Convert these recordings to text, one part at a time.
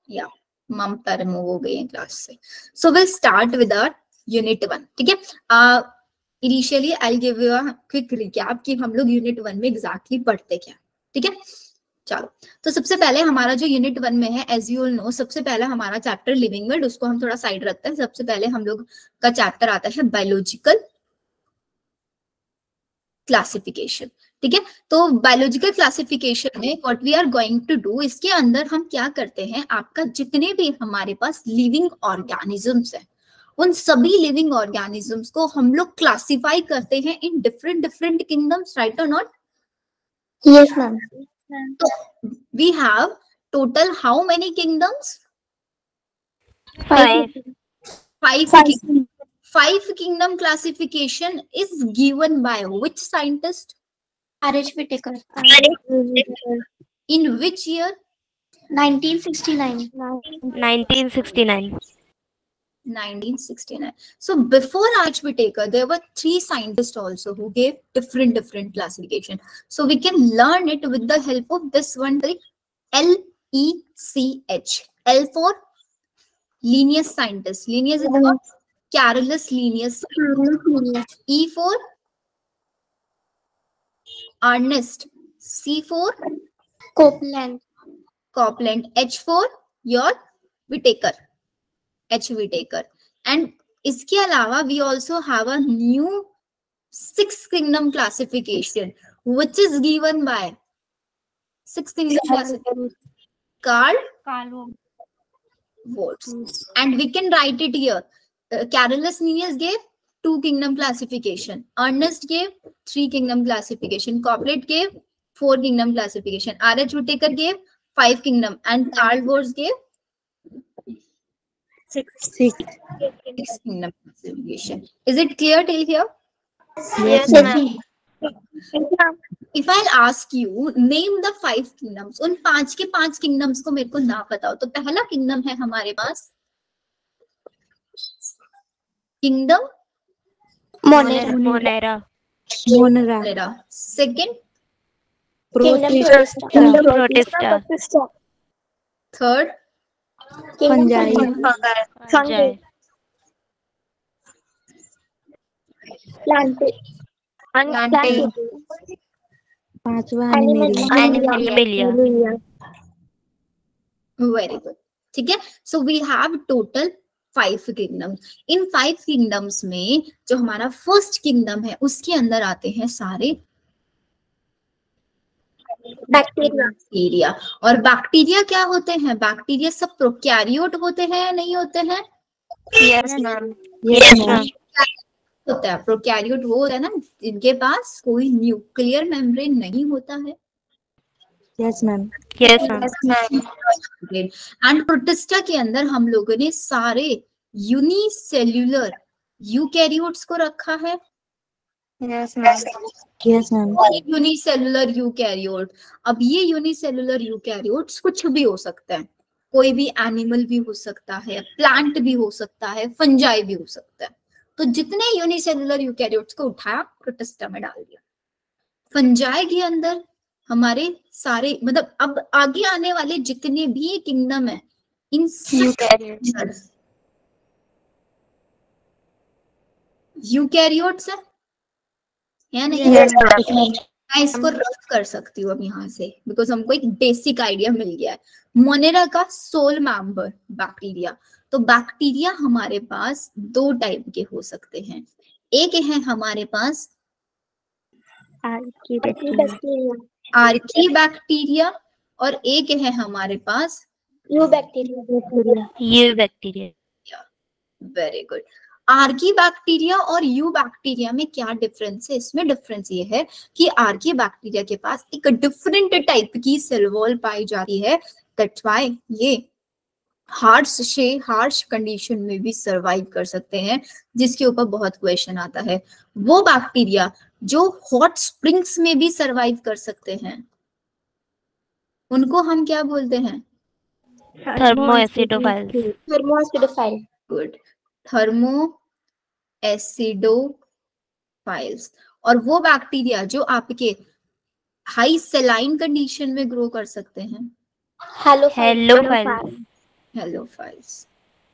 या ममता रिमूव हो गई है क्लास से। So will start with our unit 1, ठीक है। Initially I give you a quick recap कि हम लोग यूनिट 1 में एग्जैक्टली पढ़ते क्या, ठीक है। चलो, तो सबसे पहले हमारा जो यूनिट 1 में है, एज यू ऑल नो, सबसे पहला हमारा चैप्टर लिविंग वर्ल्ड, उसको हम थोड़ा साइड रखते हैं। सबसे पहले हम लोग का चैप्टर आता है बायोलॉजिकल क्लासिफिकेशन, ठीक है। तो बायोलॉजिकल क्लासिफिकेशन में what we are going to do, इसके अंदर हम क्या करते हैं, आपका जितने भी हमारे पास लिविंग ऑर्गेनिजम्स है, उन सभी लिविंग ऑर्गेनिजम्स को हम लोग क्लासिफाई करते हैं in different different kingdoms, right और नॉट? Yes ma'am. तो we have total how many kingdoms? 5. 5 kingdom classification is given by which scientist? R.H. Whittaker. In which year? 1969. 1969. 1969. So before R.H. Whittaker, there were 3 scientists also who gave different classification. So we can learn it with the help of this one trick, LECH. L for Linnaeus scientist. Linnaeus is what? Carolus Linnaeus. E for Ernest. C for Copeland. H for your Whittaker. H Whittaker. And इसके अलावा we also have a new 6 kingdom classification which is given by 6 kingdom classification. Carl Wohlfs. And we can write it here. Carolus Linnaeus gave 2 kingdom classification. Ernest gave 3 kingdom classification. Copeland gave 4 kingdom classification. R.H. Whittaker gave 5 kingdom. And Carl Wohlfs gave 6 kingdom classification. Is it clear till here? Yes ma'am. If I'll ask you, name the 5 kingdoms. उन 5 के 5 kingdoms को मेरे को ना बताओ। तो पहला kingdom है हमारे पास kingdom Monera. Second, Protista. third, Fungi. Animalia. very good. ठीक है। So we have total 5 kingdoms. In 5 kingdoms में जो हमारा फर्स्ट किंगडम है उसके अंदर आते हैं सारे बैक्टीरिया। और बैक्टीरिया क्या होते हैं? बैक्टीरिया सब प्रोकैरियोट होते हैं या नहीं होते हैं? Yes ma'am. होता है। प्रोकैरियोट वो होता है ना जिनके पास कोई न्यूक्लियर मेम्ब्रेन नहीं होता है। Yes ma'am. एंड प्रोटिस्टा के अंदर हम लोगों ने सारे यूनिसेल्युलर यूकैरियोट्स को रखा है। Yes ma'am. Unicellular eukaryote. अब ये यूनिसेल्युलर यूकैरियोट्स कुछ भी हो सकता है, कोई भी एनिमल भी हो सकता है, प्लांट भी हो सकता है, फंजाई भी हो सकता है। तो जितने यूनिसेल्युलर यूकैरियोट्स को उठाया प्रोटिस्टा में डाल दिया। फंजाई के अंदर हमारे सारे मतलब अब आगे आने वाले जितने भी किंगडम है इन यूकैरियोट्स है या नहीं? मैं इसको रफ कर सकती हूँ अब यहाँ से बिकॉज हमको एक बेसिक आइडिया मिल गया है। मोनेरा का सोल मेंबर बैक्टीरिया। तो बैक्टीरिया हमारे पास 2 टाइप के हो सकते हैं। एक है हमारे पास आर्की बैक्टीरिया और एक है हमारे पास eubacteria. Very good. Archaebacteria और यू बैक्टीरिया में क्या डिफरेंस है? इसमें डिफरेंस ये है कि आर्की बैक्टीरिया के पास एक डिफरेंट टाइप की सेल वॉल पाई जाती है। दैट्स व्हाई ये हार्श कंडीशन में भी सरवाइव कर सकते हैं, जिसके ऊपर बहुत क्वेश्चन आता है। वो बैक्टीरिया जो हॉट स्प्रिंग्स में भी सरवाइव कर सकते हैं उनको हम क्या बोलते हैं? Thermoacidophile. Good, thermoacidophiles. और वो बैक्टीरिया जो आपके हाई सेलाइन कंडीशन में ग्रो कर सकते हैं Halophiles. हेलोफाइल्स,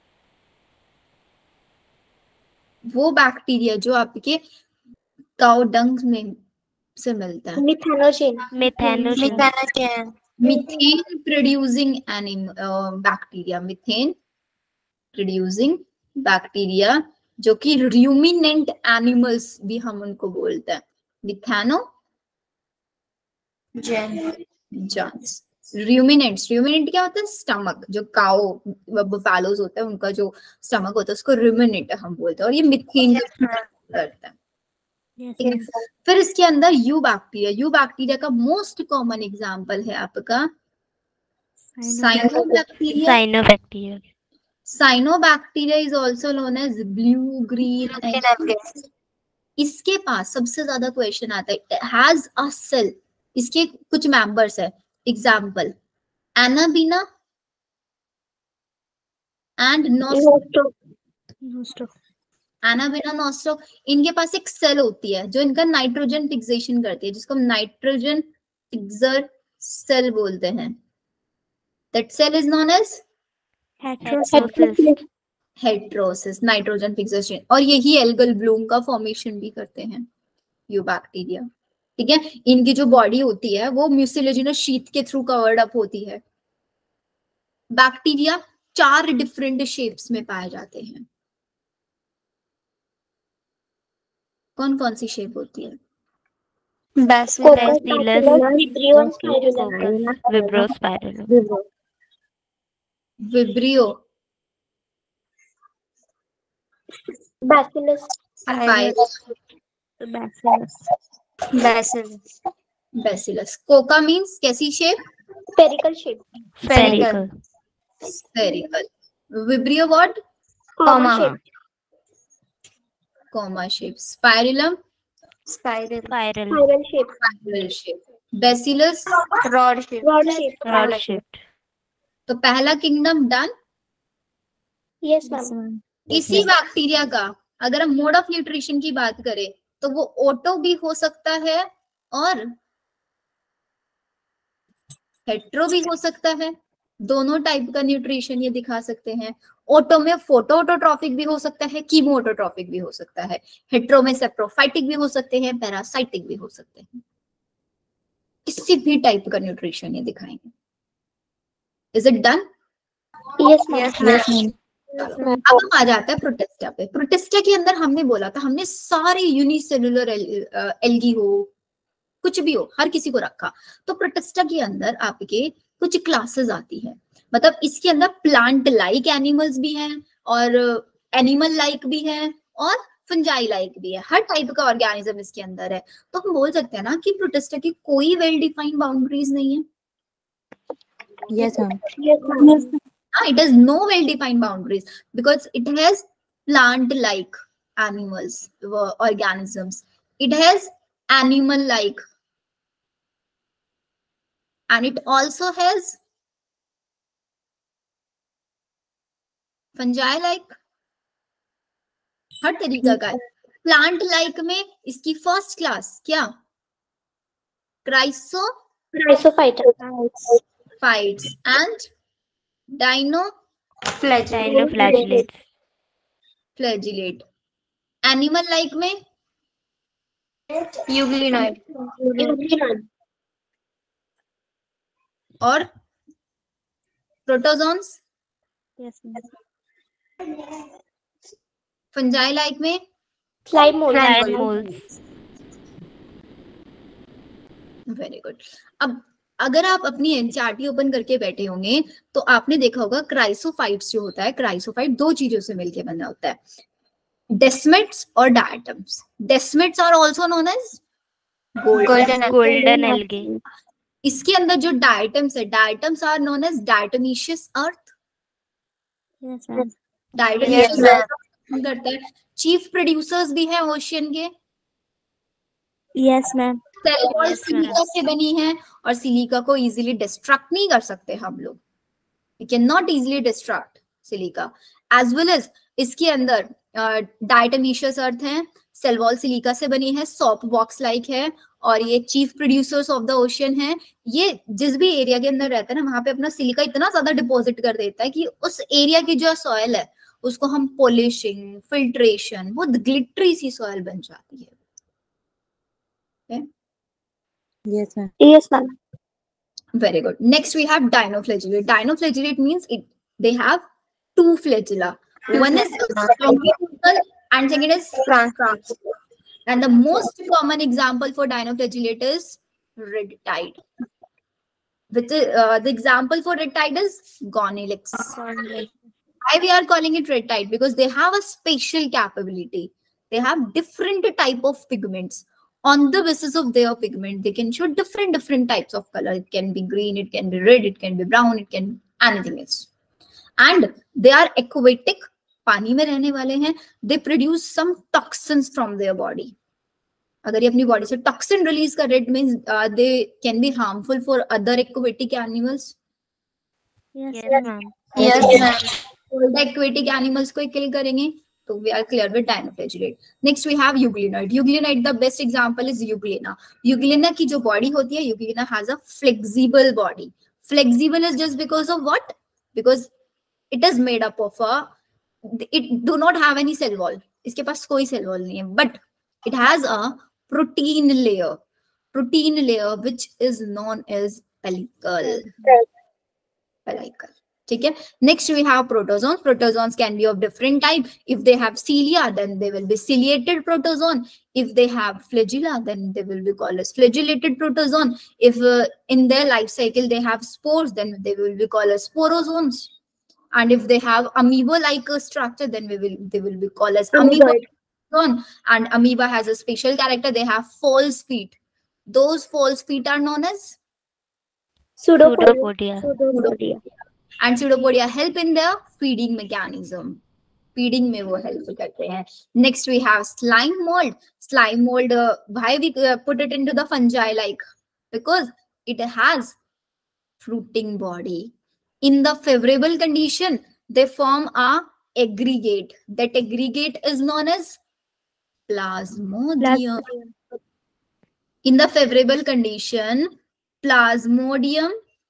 वो बैक्टीरिया जो आपके काउ डंग में से मिलता है। Methanogen. Methanogen. Methane producing bacteria, methane producing bacteria जो कि रूमिनेंट एनिमल्स भी हम उनको बोलते हैं, मिथेनोजेंस। रूमिनेंट्स, रूमिनेंट क्या होता है? स्टमक, जो काओ बफेलोज होता है उनका जो स्टमक होता है उसको रूमिनेंट हम बोलते हैं, और ये मिथेन करता है। ठीक है, फिर इसके अंदर यू बैक्टीरिया, यू बैक्टीरिया का मोस्ट कॉमन एग्जांपल है आपका cyanobacteria. Cyanobacteria. Cyanobacteria is also known as blue green. इसके पास सबसे ज्यादा क्वेश्चन आता है, हैज अ सेल, इसके कुछ मेंबर्स है, example Anabaena and Anabaena Nostoc. इनके पास एक सेल होती है जो इनका नाइट्रोजन फिक्सेशन करती है, जिसको हम नाइट्रोजन फिक्सर सेल बोलते हैं। That cell is known as heterocyst, nitrogen fixation, और यही एल्गल ब्लूम का फॉर्मेशन भी करते हैं यू बैक्टीरिया। ठीक है, इनकी जो बॉडी होती है वो म्यूसिलेजिनस शीथ के थ्रू कवर्ड अप होती है। बैक्टीरिया 4 डिफरेंट शेप्स में पाए जाते हैं। कौन कौन सी शेप होती है? Bacillus. Vibrio and Spirulum. Vibrio. Vibrio, Bacillus. Bacillus. Bacillus. Cocci means कैसी शेप? Spherical shape. Spherical. Spherical. Vibrio what? Comma shape. Comma shape. Spirillum Spiral. Spiral shape. Spiral shape. Bacillus Rod shape. Rod shape. Rod shape. तो पहला kingdom done. Yes, ma'am. इसी bacteria का अगर हम mode of nutrition की बात करें तो वो ओटो भी हो सकता है और हेट्रो भी हो सकता है। दोनों टाइप का न्यूट्रिशन ये दिखा सकते हैं। ओटो में फोटो ऑटोट्रॉफिक भी हो सकता है, कीमो ऑटोट्रॉफिक भी हो सकता है। हेट्रो में सेप्रोफाइटिक भी हो सकते हैं, पैरासाइटिक भी हो सकते हैं। किसी भी टाइप का न्यूट्रिशन ये दिखाएंगे। Is it done? Yes, ma'am. Yes, ma'am. अब हम आ जाता है प्रोटिस्टा पे। प्रोटिस्टा के अंदर हमने बोला था, हमने सारे यूनिसेलुलर एल्गी हो कुछ भी हो हर किसी को रखा। तो प्रोटिस्टा के अंदर आपके कुछ क्लासेस आती है, मतलब इसके अंदर प्लांट लाइक एनिमल्स भी हैं और एनिमल लाइक भी है और फंजाई लाइक भी है। हर टाइप का ऑर्गेनिज्म इसके अंदर है। तो हम बोल सकते हैं ना कि प्रोटिस्टा की कोई वेल डिफाइंड बाउंड्रीज नहीं है। Yes, ma'am. Yes, ma'am. It has no well defined boundaries because it has plant like animals, organisms. It has animal like, and it also has fungi like। हर तरीका का है। Plant like में इसकी first class क्या? Chrysophyta. Fights and Dinoflagellates. flagellate। Animal like में Euglenoid. Euglenoid. और protozoans. Yes, ma'am. Fungi like में Slime mold. Slime molds. Very good. अब अगर आप अपनी एनसीईआरटी ओपन करके बैठे होंगे तो आपने देखा होगा क्राइसोफाइट्स जो होता है, क्राइसोफाइट 2 चीजों से मिलकर बना होता है, डेस्मिड्स और diatoms. Desmids are also known as Golden algae. इसके अंदर जो डायटम्स है, diatoms are known as diatomaceous earth. Yes, ma'am. Diatomaceous Yes, earth करता है। चीफ प्रोड्यूसर्स भी हैं ओशियन के। Yes, ma'am. Cell wall Yes, silica ma'am. से बनी है और सिलिका को इजीली डिस्ट्रक्ट नहीं कर सकते हम लोग। We cannot easily destruct silica, as well as इसके अंदर डायटोमीशियस अर्थ है, सेल वॉल सिलिका से बनी है, सॉप बॉक्स लाइक है और ये chief producers of the ocean है। ये जिस भी एरिया के अंदर रहता है ना, वहां पे अपना सिलिका इतना ज्यादा डिपॉजिट कर देता है कि उस एरिया की जो सॉइल है उसको हम पॉलिशिंग, फिल्ट्रेशन, वो ग्लिटरी सी सॉइल बन जाती है। Yes, ma'am. Yes, ma'am. Very good. Next we have dinoflagellate. Dinoflagellate means they have two flagella. One is longitudinal and second is transverse. And the most common example for dinoflagellate is red tide. The example for red tide is Gonilix. Why we are calling it red tide? Because they have a spatial capability. They have different type of pigments. On the basis of their pigment, they can show different types of color. It can be green, it can be red, it can be brown, it can be anything else. And they are aquatic, पानी में रहने वाले हैं. They produce some toxins from their body. अगर ये अपनी body से toxin release कर रहे, it means they can be harmful for other aquatic animals. Yes, ma'am. Yes, ma'am. The aquatic animals को kill करेंगे. So we are clear with dinoflagellate. Next we have euglenoid. Euglenoid, the best example is euglena. Euglena की जो body होती है, euglena has a flexible body. Flexible is just because of what? Because it is made up of it do not have any cell wall. इसके पास कोई cell wall नहीं है. But it has a protein layer. Protein layer which is known as pellicle. Pellicle. Okay. Next we have protozoans. Protozoans can be of different type. If they have cilia, then they will be ciliated protozoan. If they have flagella, then they will be called as flagellated protozoan. If in their life cycle they have spores, then they will be called as sporozoans. And if they have amoeba-like structure, then they will be called as amoeba. And amoeba has a special character. They have false feet. Those false feet are known as Pseudopodia. and pseudopodia help in their feeding mechanism. Feeding में वो help करते हैं. Next we have slime mold. Slime mold, why we put it into the fungi like? Because it has fruiting body. In the favorable condition, they form a aggregate. That aggregate is known as plasmodium. In the favorable condition, plasmodium.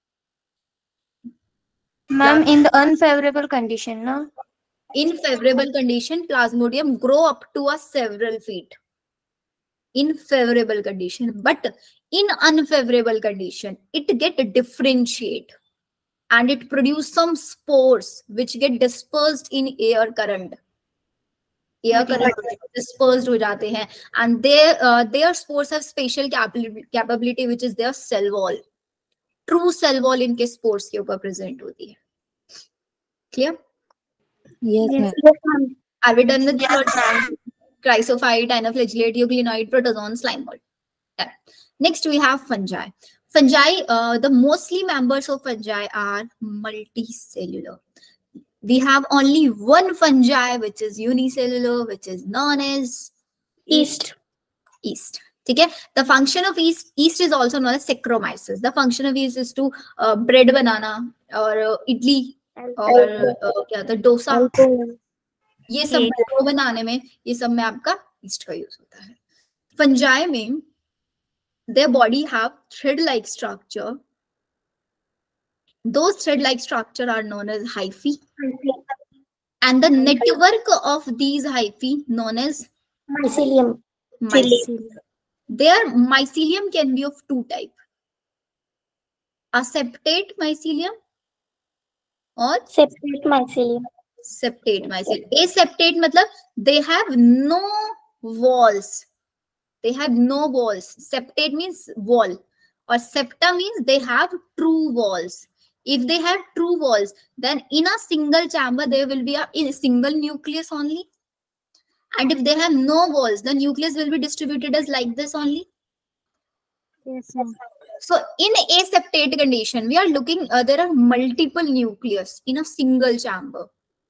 Ma'am, in the unfavorable condition, no? In favorable condition, plasmodium grow up to a several feet. In favorable condition, but in unfavorable condition, it get differentiate and it produce some spores which get dispersed in air current. Air current dispersed हो जाते हैं, and their spores have spatial capability which is their cell wall. True cell wall इनके spores के ऊपर present होती है. Clear? Yes, ma'am. Are we done with chrysophyte, dinoflagellate, euglenoid, protozoan, slime mold? Done. Next we have fungi. Fungi, the mostly members of fungi are multicellular. We have only one fungi which is unicellular, which is known as Yeast. Okay. The function of yeast is also known as Saccharomyces. The function of yeast is to bread बनाना और idli और क्या था डोसा, ये सब बनाने में, ये सब में आपका yeast का यूज होता है. Fungi में their body have thread-like structure. Those thread-like structure are known as hyphae, and the network of these hyphae known as Mycelium. Their mycelium can be of two types: a septate mycelium or Septate mycelium. septate mycelium. Aseptate मतलब they have no walls. They have no walls. Septate means wall, or septa means they have true walls. If they have true walls, then in a single chamber there will be a single nucleus only. And if they have no walls, the nucleus will be distributed as like this only. Yes, ma'am. So in aseptate condition, we are looking, there are multiple nucleus in a single chamber.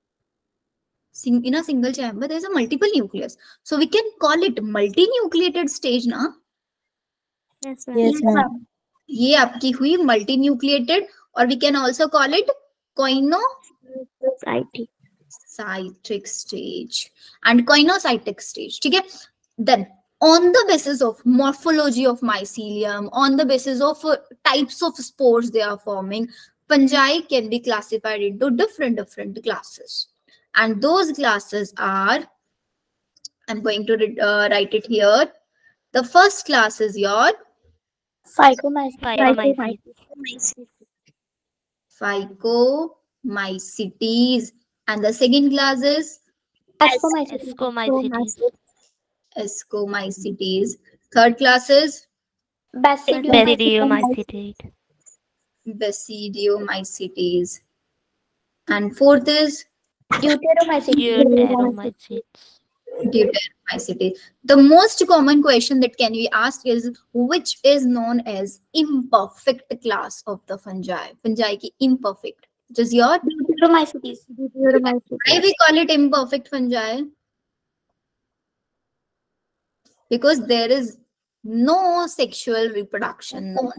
In a single chamber, there is a multiple nucleus. So we can call it multinucleated stage, na? Yes, ma'am. Yes, ma'am. ये आपकी हुई multinucleated, or we can also call it coenocytic stage and coenocytic stage. ठीक है? Then on the basis of morphology of mycelium, on the basis of types of spores they are forming, fungi can be classified into different classes. And those classes are, I'm going to write it here. The first class is your Phycomycetes. Phycomycetes, and the second class is Ascomycetes. Ascomycetes. Third class is Basidiomycetes. Basidiomycetes. And fourth is Deuteromycetes. Deuteromycetes. The most common question that can be asked is which is known as imperfect class of the fungi. Fungi ki imperfect, which is your Deuteromycetes. why we call it imperfect fungi? Because there is no sexual reproduction known.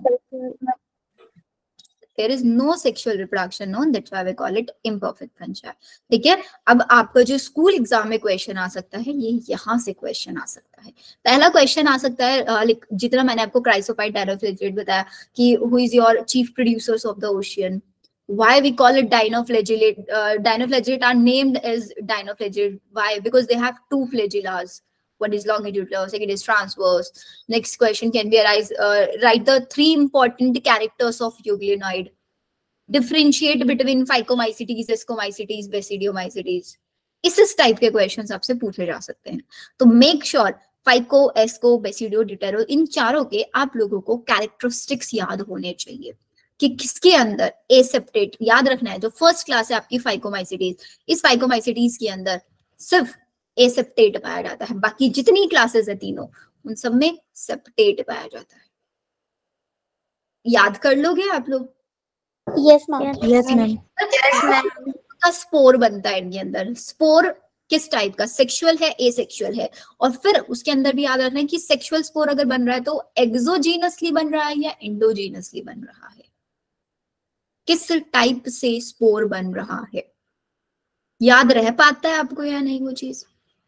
There is no sexual reproduction known. That's why we call it imperfect fungi. ठीक है? अब आपका जो school exam में question आ सकता है, ये यहाँ से क्वेश्चन आ सकता है. पहला क्वेश्चन आ सकता है, जितना मैंने आपको क्राइसोपाइट डायनोफ्लैगेलेट बताया कि who is your chief producers of the ocean. Why we call it dinoflagellate? Dinoflagellate are named as dinoflagellate. Why? Because they have two flagellas. One is longitudinal, second is transverse. Next question can be arise. Write the three important characters of euglenoid. Differentiate between Phycomycetes, Ascomycetes, Basidiomycetes. इस type के questions आपसे पूछे जा सकते हैं. तो make sure phyco, asco, basidio, deutero, इन चारों के आप लोगों को कैरेक्टरिस्टिक्स याद होने चाहिए कि किसके अंदर एसेप्टेट. याद रखना है जो फर्स्ट क्लास है आपकी फाइकोमाइसिटीज, इस फाइकोमाइसिटीज के अंदर सिर्फ एसेप्टेट पाया जाता है. बाकी जितनी क्लासेस है तीनों, उन सब में सेप्टेट पाया जाता है. याद कर लोगे आप लोग? Yes, ma'am. Yes, ma'am. का स्पोर बनता है इनके अंदर. स्पोर किस टाइप का? सेक्सुअल है, एसेक्सुअल है. और फिर उसके अंदर भी याद रखना है कि सेक्सुअल स्पोर अगर बन रहा है तो एक्सोजीनसली बन रहा है या एंडोजीनसली बन रहा है. किस टाइप से स्पोर बन रहा है, याद रह पाता है आपको या नहीं वो चीज?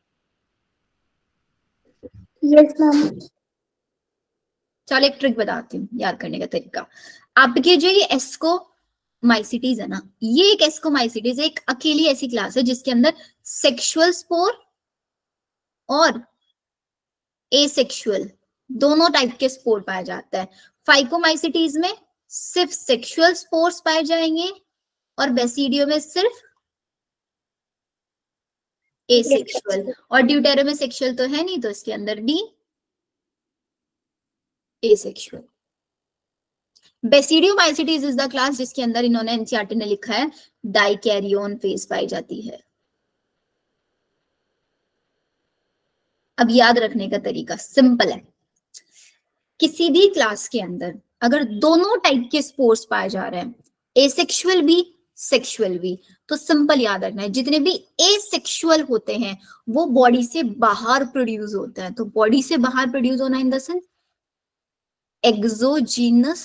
Yes, ma'am. चलो एक ट्रिक बताती हूँ याद करने का तरीका. आपके जो ये एस्कोमाइसिटीज है ना, ये एक एस्कोमाइसिटीज एक अकेली ऐसी क्लास है जिसके अंदर सेक्सुअल स्पोर और एसेक्सुअल दोनों टाइप के स्पोर पाया जाता है. फाइकोमाइसिटीज में सिर्फ सेक्सुअल स्पोर्स पाए जाएंगे और बेसिडियो में सिर्फ एसेक्सुअल. और ड्यूटेरो में सेक्सुअल तो है नहीं, तो इसके अंदर the asexual. Basidiomycetes is the class जिसके अंदर इन्होंने एनसीईआरटी ने लिखा है डाइकैरियोन फेज पाई जाती है. अब याद रखने का तरीका सिंपल है. किसी भी क्लास के अंदर अगर दोनों टाइप के स्पोर्स पाए जा रहे हैं, एसेक्सुअल भी सेक्सुअल भी, तो सिंपल याद रखना है जितने भी एसेक्सुअल होते हैं वो बॉडी से बाहर प्रोड्यूस होते हैं. तो बॉडी से बाहर प्रोड्यूस होना इन द सेंस एक्सोजीनस.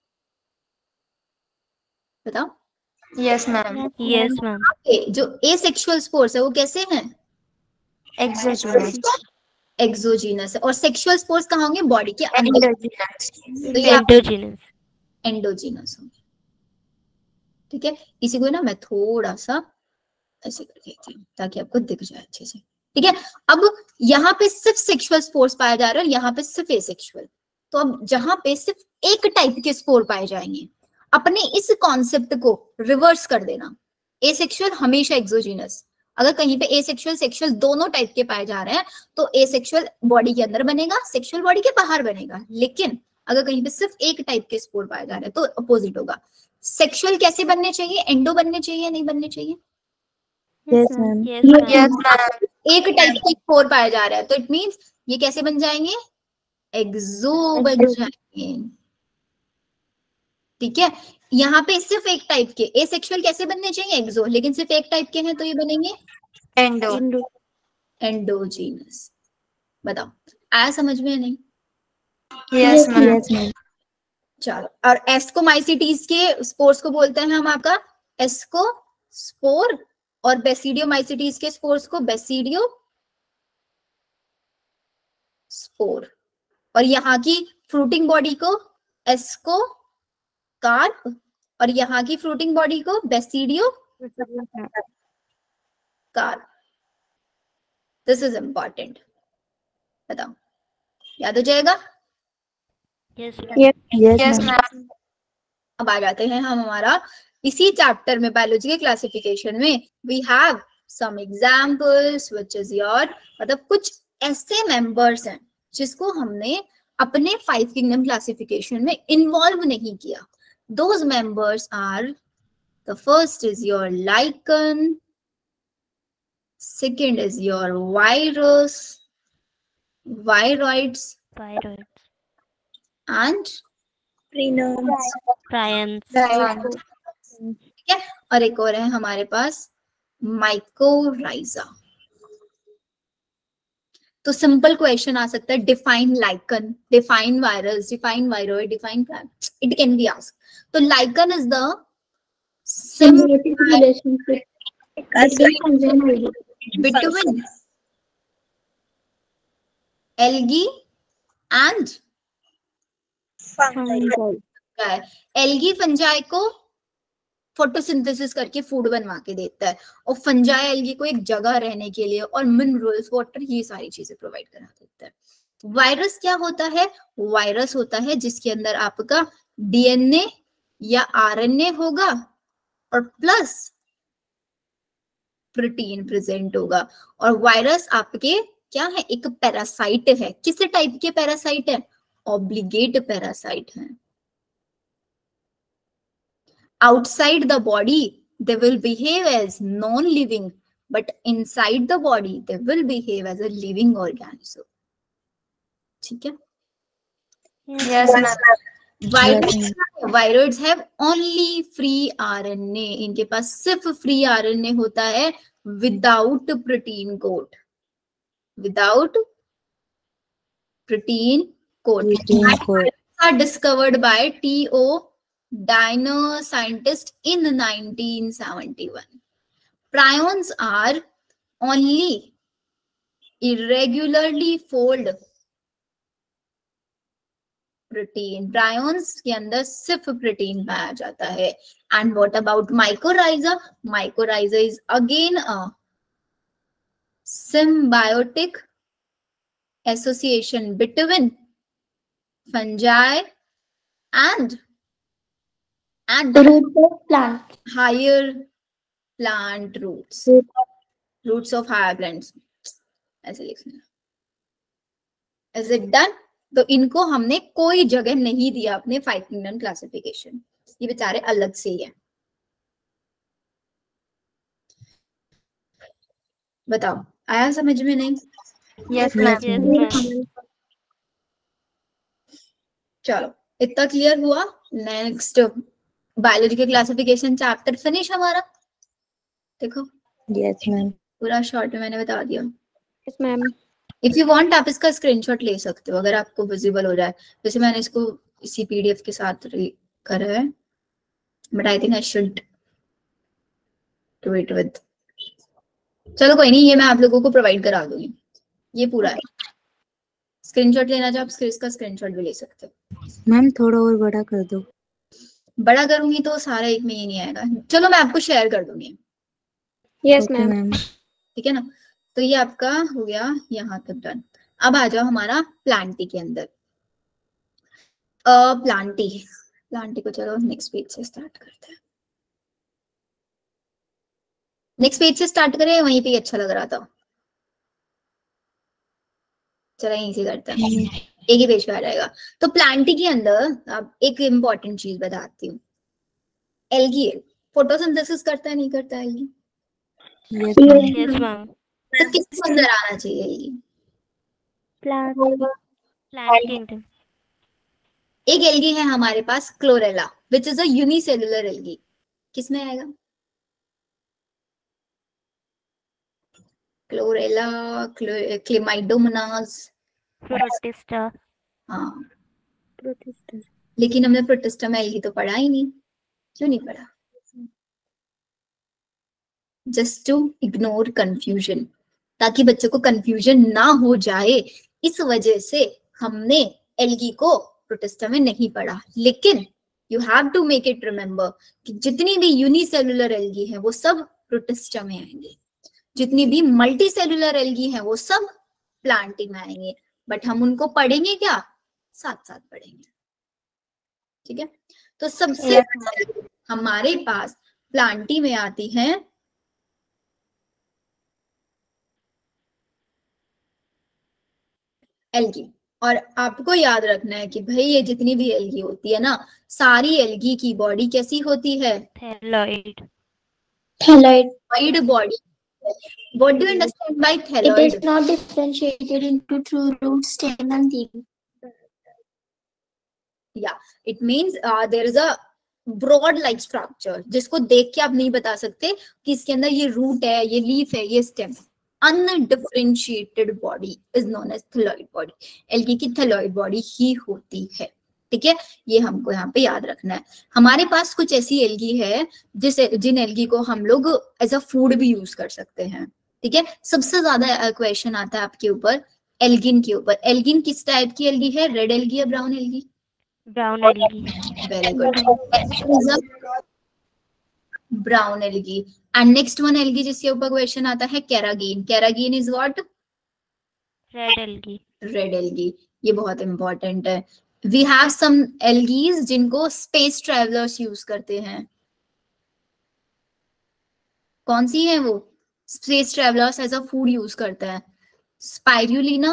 बताओ. Yes, ma'am. Yes, ma'am. जो एसेक्सुअल स्पोर्स है वो कैसे हैं? Exogenous. एक्सोजीनस है. और सेक्सुअल स्पोर्स कहाँ होंगे? बॉडी के अंदर. तो ये Endogenous. एंडोजीनस होंगे. ठीक है, इसी को ना मैं थोड़ा सा ऐसे कर देती हूँ ताकि आपको दिख जाए अच्छे से. ठीक है, अब यहाँ पे सिर्फ सेक्सुअल स्पोर्स पाया जा रहा है, यहाँ पे सिर्फ एसेक्सुअल. तो अब जहां पे सिर्फ एक टाइप के स्पोर पाए जाएंगे, अपने इस कॉन्सेप्ट को रिवर्स कर देना. एसेक्सुअल हमेशा एक्सोजीनस. अगर कहीं पे एसेक्सुअल सेक्सुअल दोनों टाइप के पाए जा रहे हैं तो एसेक्सुअल बॉडी के अंदर बनेगा, सेक्सुअल बॉडी के बाहर बनेगा. लेकिन अगर कहीं पे सिर्फ एक टाइप के स्पोर पाए जा रहे हैं तो अपोजिट होगा. सेक्सुअल कैसे बनने चाहिए? एंडो बनने चाहिए, नहीं बनने चाहिए? Yes, ma'am. Yes, ma'am. Yes, ma'am. एक टाइप के स्पोर पाया जा रहा है तो इट मींस ये कैसे बन जाएंगे? एक्सो बन जाएंगे. ठीक है, यहाँ पे सिर्फ एक टाइप के एसेक्सुअल कैसे बनने चाहिए? एक्सो. लेकिन सिर्फ एक टाइप के हैं तो ये बनेंगे Endo. एंडोजीनस. बताओ आया समझ में या नहीं? Yes, ma'am. Yes, ma'am. चलो, और एस्कोमाइसिटीज के स्पोर्स को बोलते हैं हम आपका एस्को स्पोर, और बेसिडियोमाइसिटीज के स्पोर्स को बेसिडियो स्पोर। और यहाँ की फ्रूटिंग बॉडी को एस को कार्प, और यहाँ की फ्रूटिंग बॉडी को basidiocarp. This is important, बताओ याद हो जाएगा? Yes, ma'am. Yes, Yes, ma'am. ma'am. अब आ जाते हैं हम हमारा इसी चैप्टर में बायोलॉजी के क्लासिफिकेशन में। We have some examples which is your, मतलब कुछ ऐसे मेंबर्स हैं जिसको हमने अपने 5 किंगडम क्लासिफिकेशन में इन्वॉल्व नहीं किया। Those members are, the first is your lichen, second is your virus, viroids Pyroids. And Prions. Prions. Prions. ठीक है, और एक और है हमारे पास माइकोराइजा। तो सिंपल क्वेश्चन आ सकता है, define lichen, define virus, define viroid, define it can be asked. तो lichen is the symbiotic relationship between algae and algae fungi को फोटोसिंथेसिस करके फूड बनवा के देता है, और फंजाई एल्गी को एक जगह रहने के लिए और मिनरल्स, वाटर, ये सारी चीजें प्रोवाइड करा देता है। वायरस क्या होता है? वायरस होता है जिसके अंदर आपका डीएनए या आरएनए होगा और प्लस प्रोटीन प्रेजेंट होगा। और वायरस आपके क्या है? एक पैरासाइट है। किस टाइप के पैरासाइट है? ऑब्लिगेट पैरासाइट है। Outside the body they will behave as non-living, but inside the body they will behave as a living organism. ठीक है? Yes, ma'am. Viroids have only free RNA. इनके पास सिर्फ free RNA होता है without protein coat. Without protein coat. Are discovered by T.O. Diner scientist in 1971. Prions are only irregularly fold protein. Prions के अंदर सिर्फ protein पाया जाता है. And what about mycorrhiza? Mycorrhiza is again a symbiotic association between fungi and the roots of plant. higher plant roots. Roots of higher plants. ऐसे लिखना। Is it done? तो इनको हमने कोई जगह नहीं दिया अपने 5 किंगडम क्लासिफिकेशन। ये बेचारे अलग से ही है। बताओ आया समझ में? नहीं? Yes, ma'am. Yes, ma'am. चलो इतना क्लियर हुआ। नेक्स्ट बायोलॉजी के क्लासिफिकेशन चैप्टर फिनिश हमारा। देखो Yes, ma'am. पूरा शॉर्ट में मैंने बता दिया। Yes, ma'am. If you want आप इसका स्क्रीनशॉट ले सकते हो अगर आपको विजिबल हो जाए। जैसे मैंने इसको इसी पीडीएफ के साथ करा है, but I think I should do it with. चलो कोई नहीं, ये मैं आप लोगों को प्रोवाइड करा दूंगी। ये पूरा है। स्क्रीनशॉट लेना चाहो आप इसका स्क्रीनशॉट भी ले सकते हो। मैम थोड़ा और बड़ा कर दो। बड़ा करूंगी तो सारा एक में ही नहीं आएगा। चलो मैं आपको शेयर कर दूंगी। Yes, ma'am. ठीक है ना? तो ये आपका हो गया यहाँ तक डन। अब आ जाओ हमारा प्लांटी के अंदर। प्लांटी को चलो नेक्स्ट पेज से स्टार्ट करते हैं। नेक्स्ट पेज से स्टार्ट करें, वहीं पे अच्छा लग रहा था। चलो यहीं से करते हैं, एक ही पेज पे आ जाएगा। तो प्लांटी के अंदर अब एक इम्पॉर्टेंट चीज बताती हूँ। एल्गी फोटोसिंथेसिस करता है नहीं करता है एल्गी? Yes, ma'am. तो किसके अंदर आना चाहिए एल्गी? Plant kingdom. एक एल्गी है हमारे पास Chlorella, which is a unicellular algae. किसमें आएगा? Chlorella, Chlamydomonas, Protista. हाँ। Protista. लेकिन हमने प्रोटिस्टा में एल्गी तो पढ़ा ही नहीं। क्यों नहीं पढ़ा? जस्ट टू इग्नोर कंफ्यूजन, ताकि बच्चों को कंफ्यूजन ना हो जाए इस वजह से हमने एल्गी को प्रोटिस्टा में नहीं पढ़ा, लेकिन you have to make it remember कि जितनी भी यूनिसेलुलर एल्गी है वो सब प्रोटिस्टा में आएंगे, जितनी भी मल्टी सेलुलर एल्गी है वो सब प्लांटी में आएंगे, बट हम उनको पढ़ेंगे क्या, साथ साथ पढ़ेंगे। ठीक है, तो सबसे हमारे पास प्लांटी में आती है एल्गी। और आपको याद रखना है कि भाई ये जितनी भी एल्गी होती है ना, सारी एल्गी की बॉडी कैसी होती है, thalloid. Thalloid body. What do you understand by thalloid? It is not differentiated into true root, stem and leaf. Yeah, it means there is a broad like structure जिसको देख के आप नहीं बता सकते कि इसके अंदर ये रूट है, ये लीफ है, ये stem. Undifferentiated body is known as thalloid body. Algae की थैलॉइड बॉडी ही होती है। ठीक है, ये हमको यहाँ पे याद रखना है। हमारे पास कुछ ऐसी एल्गी है जिन एल्गी को हम लोग एज अ फूड भी यूज कर सकते हैं। ठीक है, सबसे ज्यादा क्वेश्चन आता है आपके ऊपर एल्गिन के ऊपर। एल्गिन किस टाइप की एल्गी है, रेड एल्गी या brown algae? Brown algae. Very good, brown algae. And next one algae जिसके ऊपर क्वेश्चन आता है carrageenan. Carrageenan is what? Red algae. Red algae. ये बहुत इंपॉर्टेंट है। वी हैव सम एल्गीज जिनको स्पेस ट्रैवलर्स यूज करते हैं। कौन सी है वो space travellers as a food use करता है? स्पाइरुलिना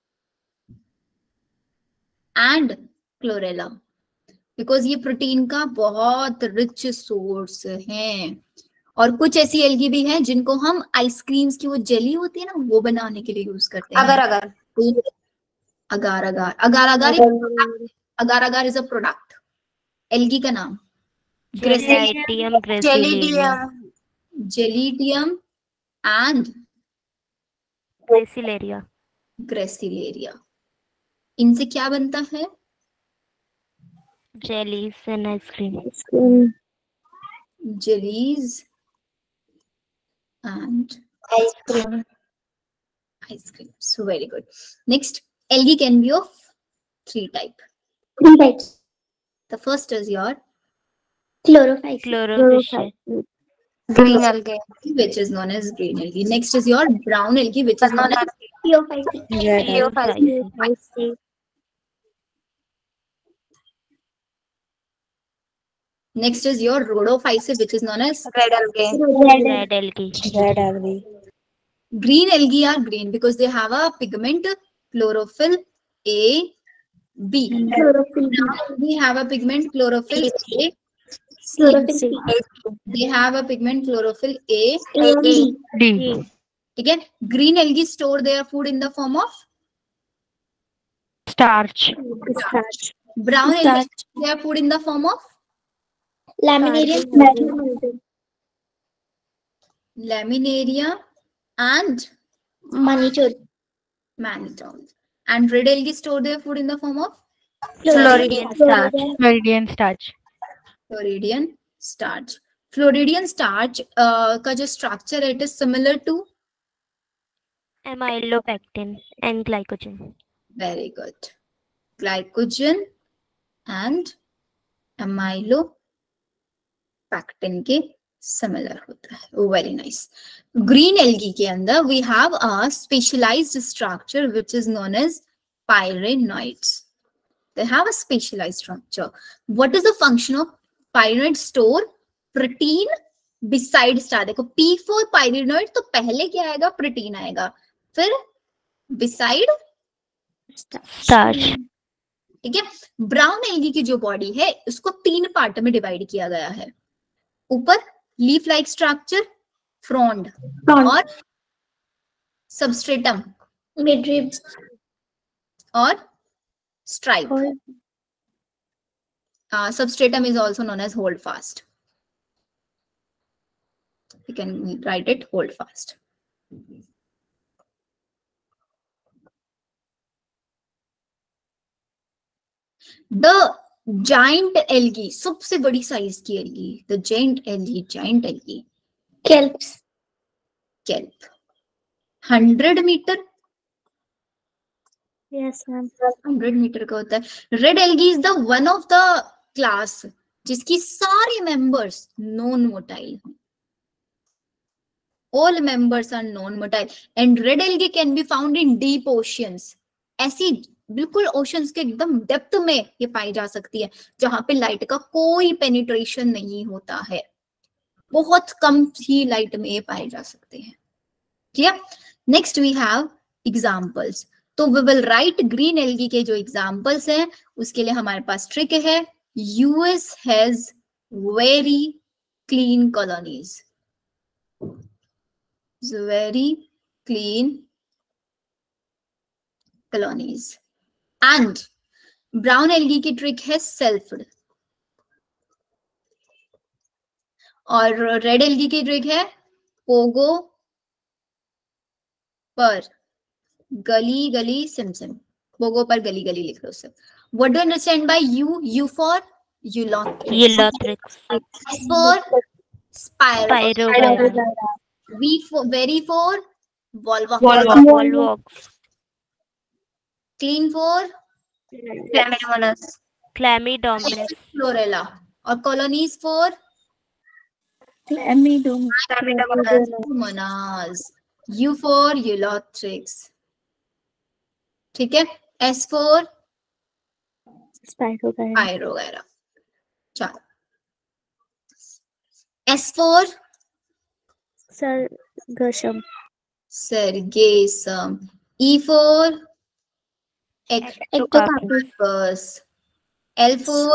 एंड क्लोरेला, बिकॉज ये प्रोटीन का बहुत रिच सोर्स है। और कुछ ऐसी एल्गी भी हैं जिनको हम आइसक्रीम्स की वो जेली होती है ना, वो बनाने के लिए यूज करते हैं। अगर अगर agar agar agar agar agar agar is a product. Algae का नाम Gelidium Gracilaria. Gelidium and Gracilaria. Gracilaria. इनसे क्या बनता है? Jellies and ice cream. Jellies and ice cream. So very good. Next, algae can be of three types. The first is your Chlorophyll. Chlorophyceae. green algae, which is known as green algae. Next is your brown algae, which is known as Geophytes. next is your rhodophyceae, which is known as red algae, red algae. green algae are green because they have a pigment chlorophyll A, B. Brown algae have a pigment chlorophyll A, C. They have a pigment chlorophyll A, D. ठीक है। Green algae store their food in the form of starch. brown algae store their food in the form of laminaria and mannitol. And red algae store their food in the form of Floridian starch, Floridean starch. Floridian starch. Floridian starch का जो structure है it is similar to amylopectin and glycogen. very good glycogen and amylopectin के similar होता है। Oh, very nice. Green algae के अंदर we have a specialized structure which is known as pyrenoids. They have a specialized structure. What is the function of pyrenoid? Store protein beside star. देखो P for pyrenoid तो पहले क्या आएगा? Protein आएगा, फिर beside starch. ठीक है। Brown algae की जो बॉडी है उसको 3 पार्ट में डिवाइड किया गया है। ऊपर लीफ लाइक स्ट्रक्चर, फ्रॉन्ड और सबस्ट्रेटम और stripe. Substratum is also known as hold fast. You can write it hold fast. The giant algae, सबसे बड़ी साइज की algae, the giant algae, kelp, 100 metre Yes, ma'am. 100 metre का होता है। Red algae is the one of the class जिसकी सारे members non motile हैं। All members are non-motile and red algae can be found in deep oceans. ऐसी बिल्कुल oceans के एकदम डेप्थ में ये पाई जा सकती है जहां पे लाइट का कोई पेनिट्रेशन नहीं होता है, बहुत कम ही लाइट में ये पाए जा सकते हैं। Clear? Next we have examples. तो we will write green algae के जो एग्जांपल्स हैं उसके लिए हमारे पास ट्रिक है। US has very clean colonies, very clean colonies, and brown algae की ट्रिक है selfed, और रेड एल्गी की ट्रिक है पोगो पर गली गली सिमसिम। पोगो पर गली गली लिख लो उससे। What do you understand by U? U for Eulothrix. S for Spirogyra. V for very for Volvox. Clean for Chlamydomonas. Chlamydomonas. Chlorella, और colonies for Chlamydomonas. U for Eulothrix। ठीक है। S for Spirogyra। चलो S for Sargassum। E for Ectocarpus। L for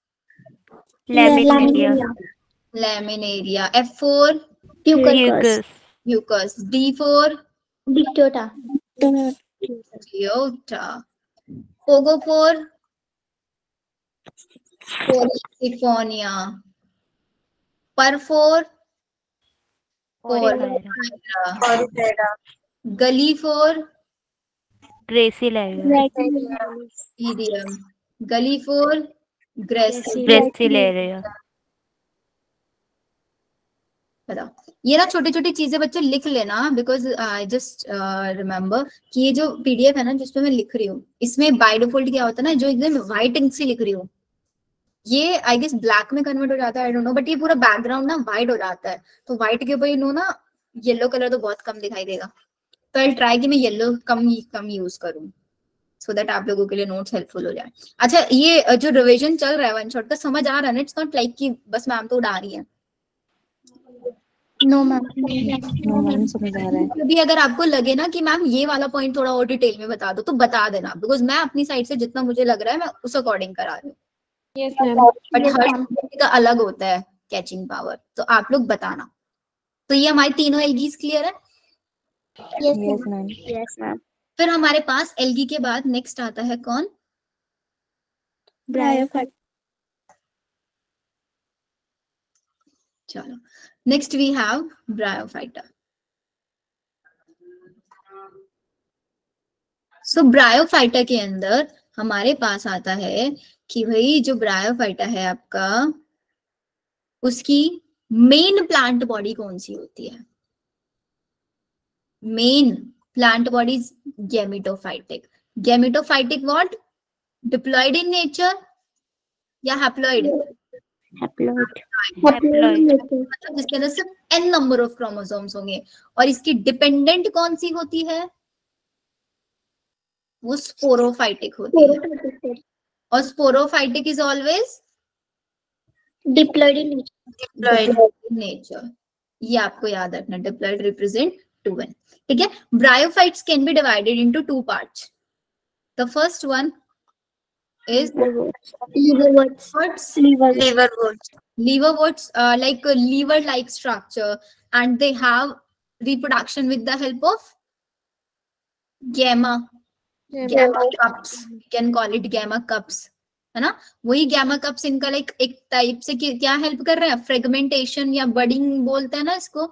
Laminaria। F for Fucus। D for Diota। Pogo for Siphonia। Per for Porifera. Gully for Gracilaria. Medium। Gully for Gracilaria. बताओ। ये ना छोटी छोटी चीजें बच्चे लिख लेना, बिकॉज आई जस्ट रिमेम्बर कि ये जो पीडीएफ है ना जिसमें मैं लिख रही हूँ इसमें बाय डिफॉल्ट क्या होता है ना, जो एकदम व्हाइट इंक से लिख रही हूँ ये आई गेस ब्लैक में कन्वर्ट हो जाता है, आई डोंट नो, बट ये पूरा बैकग्राउंड ना व्हाइट हो जाता है। तो व्हाइट के ऊपर यू नो ना येलो कलर तो बहुत कम दिखाई देगा, तो आई ट्राई कि मैं येलो कम यूज करूँ सो दैट आप लोगों के लिए नोट्स हेल्पफुल हो जाए। अच्छा, ये जो रिविजन चल रहा है वन शॉट का समझ आ रहा है ना? इट्स नॉट लाइक कि बस मैम तो उड़ा रही है। नो मैम समझ आ रहा है। कभी अगर आपको लगे ना कि मैम ये वाला पॉइंट थोड़ा और डिटेल में बता दो तो बता देना, बिकॉज मैं अपनी साइड से जितना मुझे लग रहा है मैं उस अकॉर्डिंग करा रही हूँ। Yes ma'am. बट हर किसी का अलग होता है कैचिंग पावर, तो आप लोग बताना। तो ये हमारी तीनों एल्गीज क्लियर है? Yes ma'am. फिर हमारे पास एल्गी के बाद नेक्स्ट आता है कौन? ब्रायोफाइटा। चलो next we have Bryophyta. So Bryophyta के अंदर हमारे पास आता है कि भाई जो ब्रायोफाइटा है आपका उसकी मेन प्लांट बॉडी कौन सी होती है? Main plant body gametophytic. Gametophytic what? Diploid in nature या हैप्लॉयड? मतलब जिसके अंदर सिर्फ n नंबर ऑफ क्रोमोसोम्स होंगे, और इसकी डिपेंडेंट कौन सी होती है? वो स्पोरोफाइटिक होती है, और sporophytic is always diploid in nature. ये आपको याद रखना, डिप्लॉयड रिप्रेजेंट 2n। ठीक है। Bryophytes can be divided into two parts. The first one is liverworts, like a liver like structure, and they have reproduction with the help of gamma cups, you can call it gamma cups, है ना? वही gamma cups इनका like एक type से क्या help कर रहे हैं? फ्रेगमेंटेशन या बडिंग बोलते हैं ना इसको,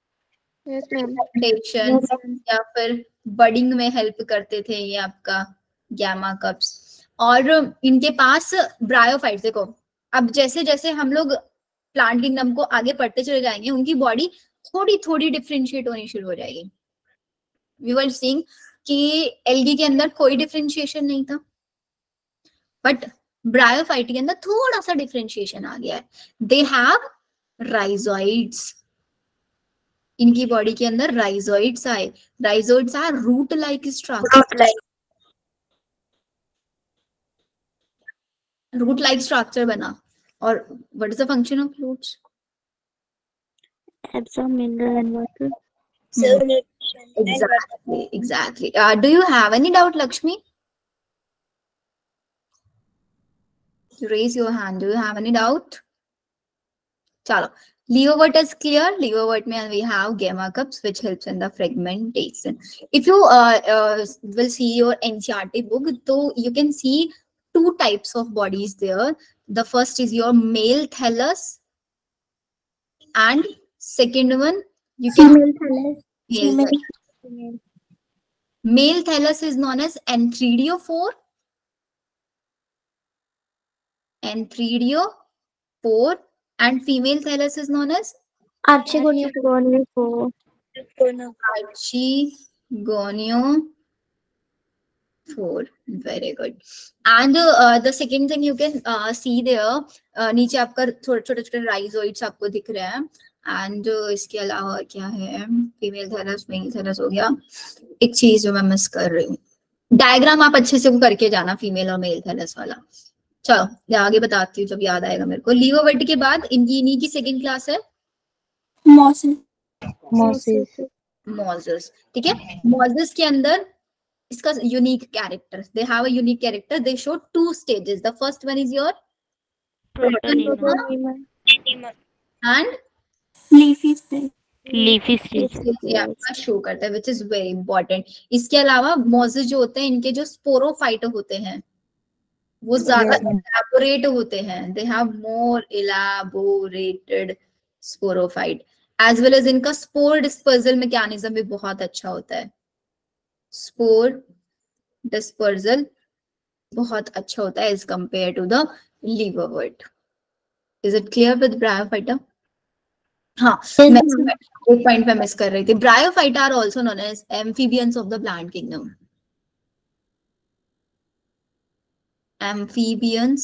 फ्रेगमेंटेशन या फिर बडिंग में हेल्प करते थे ये आपका गैमा कप्स। और इनके पास ब्रायोफाइट्स, देखो अब जैसे जैसे हम लोग प्लांट किंगडम को आगे पढ़ते चले जाएंगे उनकी बॉडी थोड़ी थोड़ी डिफरेंशिएट होनी शुरू हो जाएगी। वी वर सीइंग कि एल्गी के अंदर कोई डिफरेंशिएशन नहीं था, बट ब्रायोफाइट के अंदर थोड़ा सा डिफरेंशिएशन आ गया है. They have rhizoids. इनकी बॉडी के अंदर राइजोइड्स आए. Rhizoids are root like structure. Root like structure बना. और what is the function of roots? Absorb mineral and water. Exactly. Do you have any doubt, Lakshmi? You raise your hand. Do you have any doubt? Chalo. Leovert is clear. Leovert mein we have gamma cups, which helps in the fragmentation. If you will see your NCERT book, so you can see two types of bodies there. The first is your male thallus, and second one you can male thallus is known as N3DO4. N3DO4, and female thallus is known as Archegoniophore. Archegoniophore. Very good. And the second thing you can see there, नीचे आपका छोटे छोटे rhizoids आपको दिख रहे हैं. And इसके अलावा क्या है? फीमेल थैलस, मेल थैलस हो गया. एक चीज जो मैं मिस कर रही हूँ, डायग्राम आप अच्छे से करके जाना फीमेल और मेल थैलस वाला. चलो मैं आगे बताती हूँ जब याद आएगा मेरे को. लीवोवर्ट के बाद इन्हीं की सेकंड क्लास है मोसेस. ठीक है. मोसेस के अंदर इसका unique character, they have a unique character. They show two stages. The first one is your and Leafy stage. Leafy stage. ये आपका शो करता है, विच इज वेरी इंपॉर्टेंट. इसके अलावा मोसेस जो होते हैं, इनके जो स्पोरोफाइट होते हैं वो ज्यादा इलैबोरेट होते हैं. They have more elaborated sporophyte. As well as इनका स्पोर डिस्पर्सल मैकेनिज्म भी बहुत अच्छा होता है. स्पोर डिस्पर्सल बहुत अच्छा होता है as compare to the liverwort. Is it clear with Bryophyta? हाँ, मैं एक पॉइंट पे मिस कर रही थी. Bryophyta are also known as amphibians of the plant kingdom. Amphibians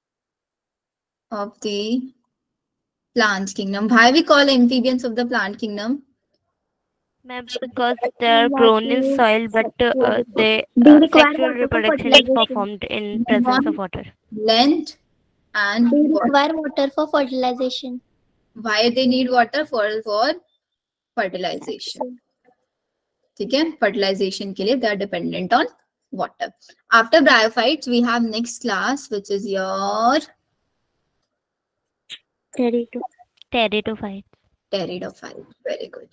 of the plant kingdom. Why we call amphibians of the plant kingdom? Because they are grown in soil, but they sexual reproduction is performed in presence of water. Land and They require water for fertilization. why they need water? For fertilization. ठीक है. Fertilization के लिए they are dependent on water. After bryophytes, we have next class, which is your Pteridophytes. pteridophyte. Very good.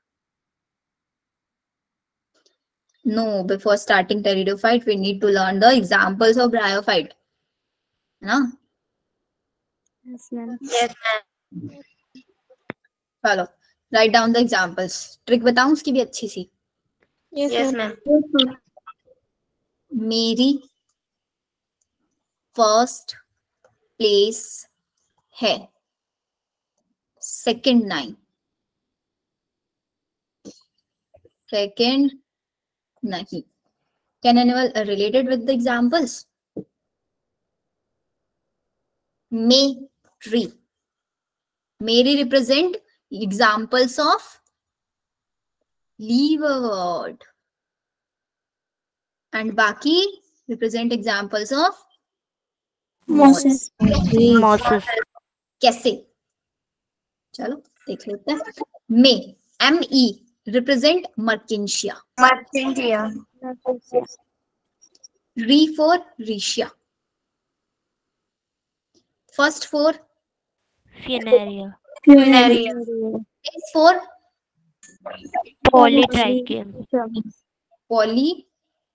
No, before starting pteridophyte, we need to learn the examples of bryophyte. No? Yes, ma'am. Yes, ma'am. चलो, write down the examples. Trick बताऊं उसकी भी अच्छी सी. Yes, ma'am. मेरी first place है, second नहीं. Second नहीं. Can anyone related with the examples? May tree. Mary represent examples of leaverwort. And Baki represent examples of Moses. Mosses. कैसे? चलो देख लेते हैं. May, M-E represent Merkensia. Martindia. Re for Rhetia. First for Funaria. Funaria. S for Polytrichium. Polytrichum.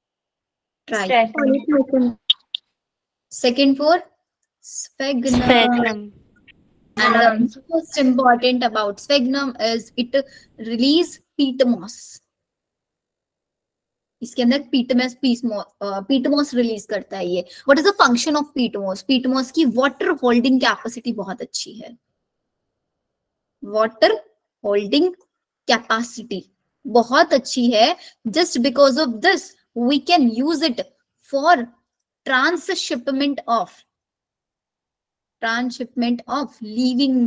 Stratum. Second for Sphagnum. Sphagnum. And the most important about sphagnum is it release peat moss. इसके अंदर peat moss release करता है ये. What is the function of peat moss? Peat moss की water holding capacity बहुत अच्छी है. Water holding capacity बहुत अच्छी है. Just because of this we can use it for transshipment of living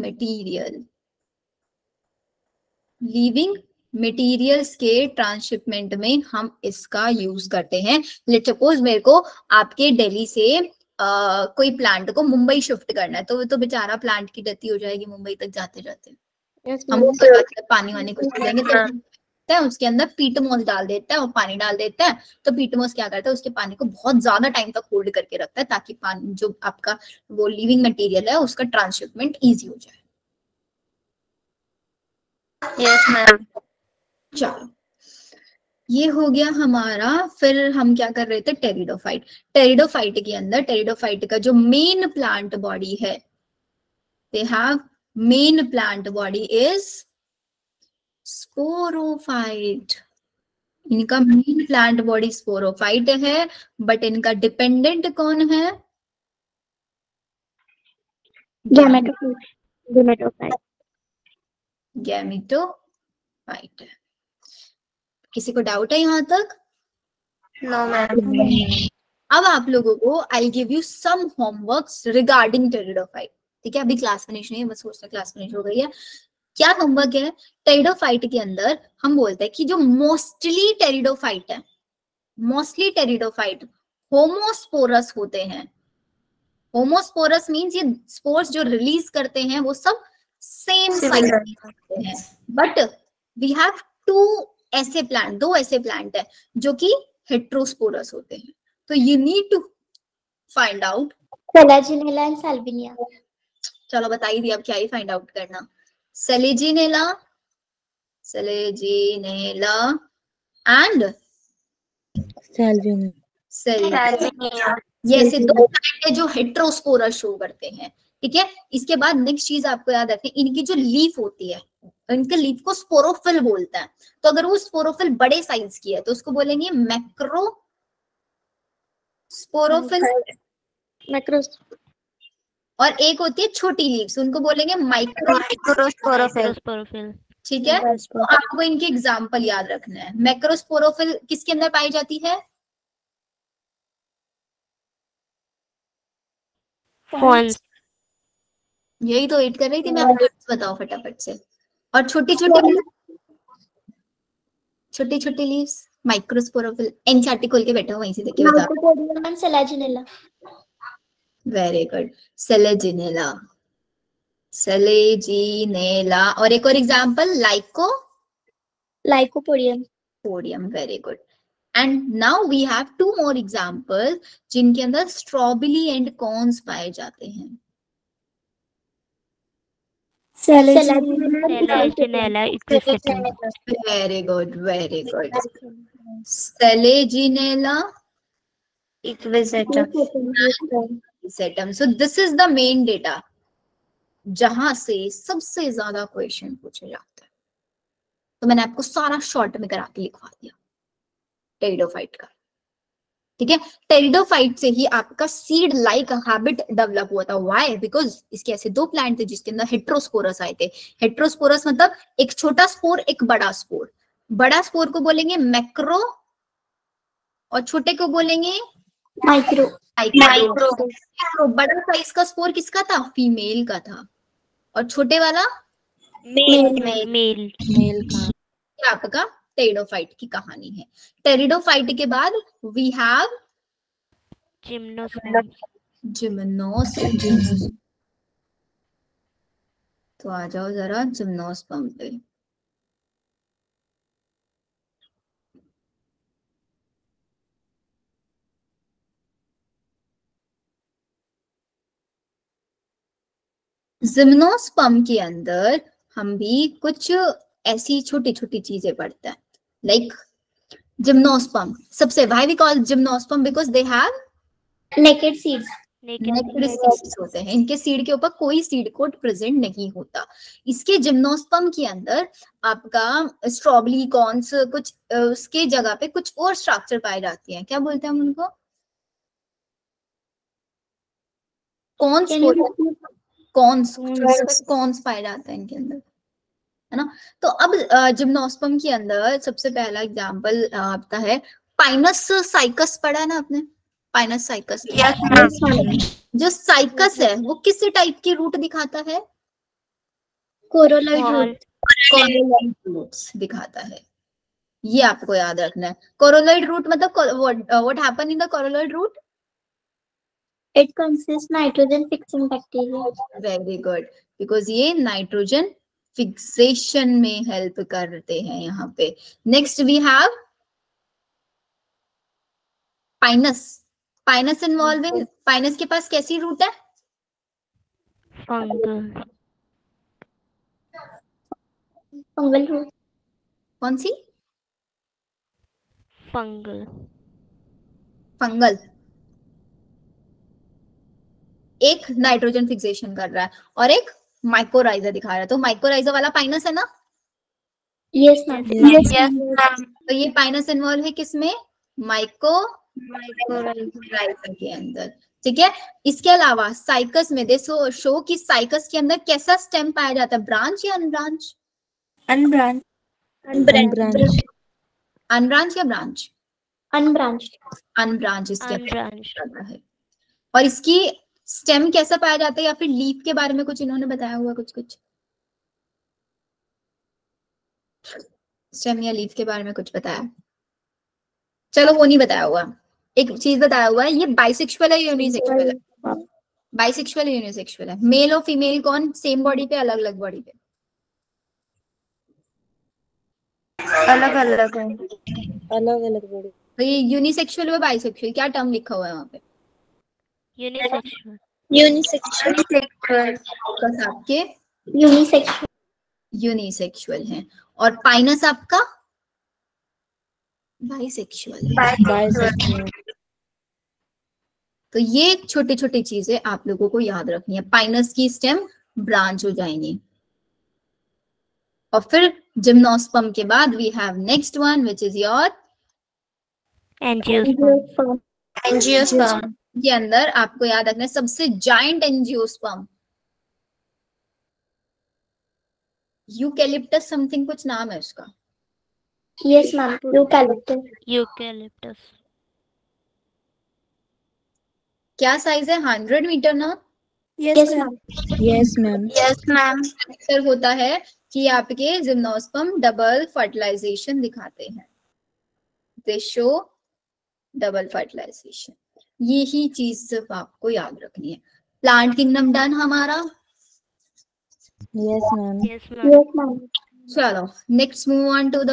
materials के ट्रांसशिपमेंट में हम इसका यूज करते हैं. लेट सपोज मेरे को आपके दिल्ली से कोई प्लांट को मुंबई शिफ्ट करना है, तो बेचारा प्लांट की डेथ हो जाएगी मुंबई तक जाते जाते. हम पानी वानी कुछ देंगे तो उसके अंदर पीटमोस डाल देता है और पानी डाल देता है. तो पीटमोस क्या करता है, उसके पानी को बहुत ज्यादा टाइम तक होल्ड करके रखता है ताकि पानी जो आपका वो लिविंग मटेरियल है उसका ट्रांसशिपमेंट इजी हो जाए. Yes ma'am. चलो ये हो गया हमारा. फिर हम क्या कर रहे थे, टेरिडोफाइट. टेरिडोफाइट के अंदर टेरिडोफाइट का जो मेन प्लांट बॉडी है, they have main plant body is sporophyte. इनका मेन प्लांट बॉडी स्पोरोफाइट है, बट इनका डिपेंडेंट कौन है, गैमेटोफाइट. किसी को डाउट है यहाँ तक? No ma'am. अब आप लोगों को I give you some homeworks regarding pteridophyte. ठीक है, अभी क्लास फिनिश नहीं है, बस सोचते क्लास फिनिश हो गई है. क्या होमवर्क है? टेरिडोफाइट के अंदर हम बोलते हैं कि जो मोस्टली टेरिडोफाइट होमोस्पोरस होते हैं. होमोस्पोरस मींस ये स्पोर्स जो रिलीज करते हैं वो सब सेम साइज के होते हैं. बट वी हैव दो ऐसे प्लांट है जो कि हेट्रोस्पोरस होते हैं. तो you need to find out. Selaginella and Salvinia. चलो बता ही दिया, अब क्या ही फाइंड आउट करना. Selaginella and Salvinia. ये ऐसे दो प्लांट है जो हेट्रोस्पोरस शो करते हैं. ठीक है, इसके बाद नेक्स्ट चीज आपको याद रखनी, इनकी जो लीफ होती है, इनके लीफ को स्पोरोफिल बोलते हैं. तो अगर वो स्पोरोफिल बड़े साइज की है तो उसको बोलेंगे मैक्रो स्पोरोफिल. और एक होती है छोटी लीव्स, उनको बोलेंगे माइक्रोस्पोरोफिल. ठीक है, तो आपको इनके एग्जाम्पल याद रखना है. मैक्रोस्पोरोफिल किसके अंदर पाई जाती है? फॉन्स. यही तो वेट कर रही थी मैं, बताओ फटाफट से. और छोटी छोटी लीव्स माइक्रोस्पोरोफिल. एनसीईआरटी खोल के बैठो, वहीं से देख के बताओ. सेलेजिनेला. Very good. सेलेजिनेला. और एक और example, Lycopodium. Very good. And now we have two more example जिनके अंदर स्ट्रॉबेरी एंड कॉर्न्स पाए जाते हैं. Selaginella Equisetum. Very good. Selaginella Equisetum. So this is the main data जहां से सबसे ज्यादा क्वेश्चन पूछे जाते हैं. तो मैंने आपको सारा शॉर्ट में करा के लिखवा दिया टेरिडोफाइट का. ठीक है, टेरिडोफाइट से ही आपका सीड लाइक हैबिट डेवलप हुआ था. व्हाई? बिकॉज इसके ऐसे दो प्लांट थे जिसके अंदर हेट्रोस्पोरस आए थे. हेट्रोस्पोरस मतलब एक छोटा स्पोर, एक बड़ा स्पोर. बड़ा स्पोर को बोलेंगे मैक्रो और छोटे को बोलेंगे माइक्रो. बड़ा साइज का स्पोर किसका था? फीमेल का था. और छोटे वाला मेल का. आपका टेरिडोफाइट की कहानी है. टेरिडोफाइट के बाद वी हैव जिम्नोस्पर्म. तो आ जाओ जरा जिम्नोस्पर्म पे. जिम्नोस्पर्म के अंदर हम भी कुछ ऐसी छोटी छोटी चीजें पढ़ते हैं. लाइक जिम्नोस्पर्म, सबसे why we call gymnosperm? Because they have naked seeds. Naked seeds होते हैं. इनके सीड के ऊपर कोई सीड कोड प्रेजेंट नहीं होता. इसके जिम्नोस्पर्म के अंदर आपका स्ट्रॉबेरी, कॉर्न्स, कुछ उसके जगह पे कुछ और स्ट्रक्चर पाए जाती हैं. क्या बोलते हैं हम उनको? कॉर्न्स पाए जाते हैं इनके अंदर. है ना। तो अब जिम्नोस्पर्म के अंदर सबसे पहला एग्जांपल आता है पाइनस साइकस, पढ़ा है ना आपने, पाइनस साइकस। Yes, ma'am. जो साइकस है वो किस टाइप की रूट दिखाता है? Coralloid Small. Root. Coralloid roots दिखाता है, ये आपको याद रखना है। कोरोलॉइड रूट मतलब what happen in the coralloid root? It consists nitrogen fixing bacteria. Very good, because ये नाइट्रोजन फिक्सेशन में हेल्प करते हैं यहाँ पे। Next we have Pinus. Pinus involve in, पाइनस के पास कैसी रूट है? Fungal. Fungal root. कौन सी? Fungal. फंगल। एक नाइट्रोजन फिक्सेशन कर रहा है और एक माइकोराइजा दिखा रहा है, तो माइकोराइजा वाला पाइनस है ना। Yes, ma'am. Yes, ma'am. तो ये पाइनस इन्वॉल्व है किसमें? Mycorrhiza Mycorrhiza. के अंदर, ठीक है। इसके अलावा साइकस में दे शो कि साइकस के अंदर कैसा स्टेम पाया जाता है, ब्रांच या अनब्रांच? Unbranched. Unbranched. अनब्रांच या ब्रांच? Unbranched. अनब्रांच इसके अंदर Unbranched. रहता है। और इसकी स्टेम कैसा पाया जाता है, या फिर लीफ के बारे में कुछ इन्होंने बताया हुआ, कुछ स्टेम या लीफ के बारे में कुछ बताया? चलो वो नहीं बताया हुआ, एक चीज बताया हुआ है, ये बाइसेक्सुअल है, यूनिसेक्सुअल है? बाइसेक्सुअल है, यूनिसेक्सुअल है? मेल और फीमेल कौन सेम बॉडी पे, अलग अलग बॉडी पे? अलग अलग है। अलग अलग बॉडी। तो ये यूनिसेक्सुअल व बाइसेक्सुअल, क्या टर्म लिखा हुआ है वहां पे? Unisexual. Unisexual. बस आपके Unisexual. यूनिसेक्सुअल हैं, और पाइनस आपका बाइसेक्सुअल है। Bisexual. तो ये छोटी छोटी चीजें आप लोगों को याद रखनी है। पाइनस की स्टेम ब्रांच हो जाएंगी। और फिर जिम्नोस्पर्म के बाद we have next one which is your Angiosperm. Angiosperm. के अंदर आपको याद रखना है सबसे जायंट एंजियोस्पर्म, यूकैलिप्टस समथिंग कुछ नाम है उसका। Yes, ma'am. Eucalyptus. Eucalyptus. क्या साइज है? 100 मीटर ना? Yes, ma'am. Yes, ma'am. Yes, ma'am. अक्सर होता है कि आपके जिम्नोस्पर्म डबल फर्टिलाइजेशन दिखाते हैं, दे शो डबल फर्टिलाइजेशन। यही चीज सिर्फ आपको याद रखनी है। प्लांट किंगडम डन हमारा। Yes, ma'am. Yes, ma'am. Yes, ma'am. चलो next move on to the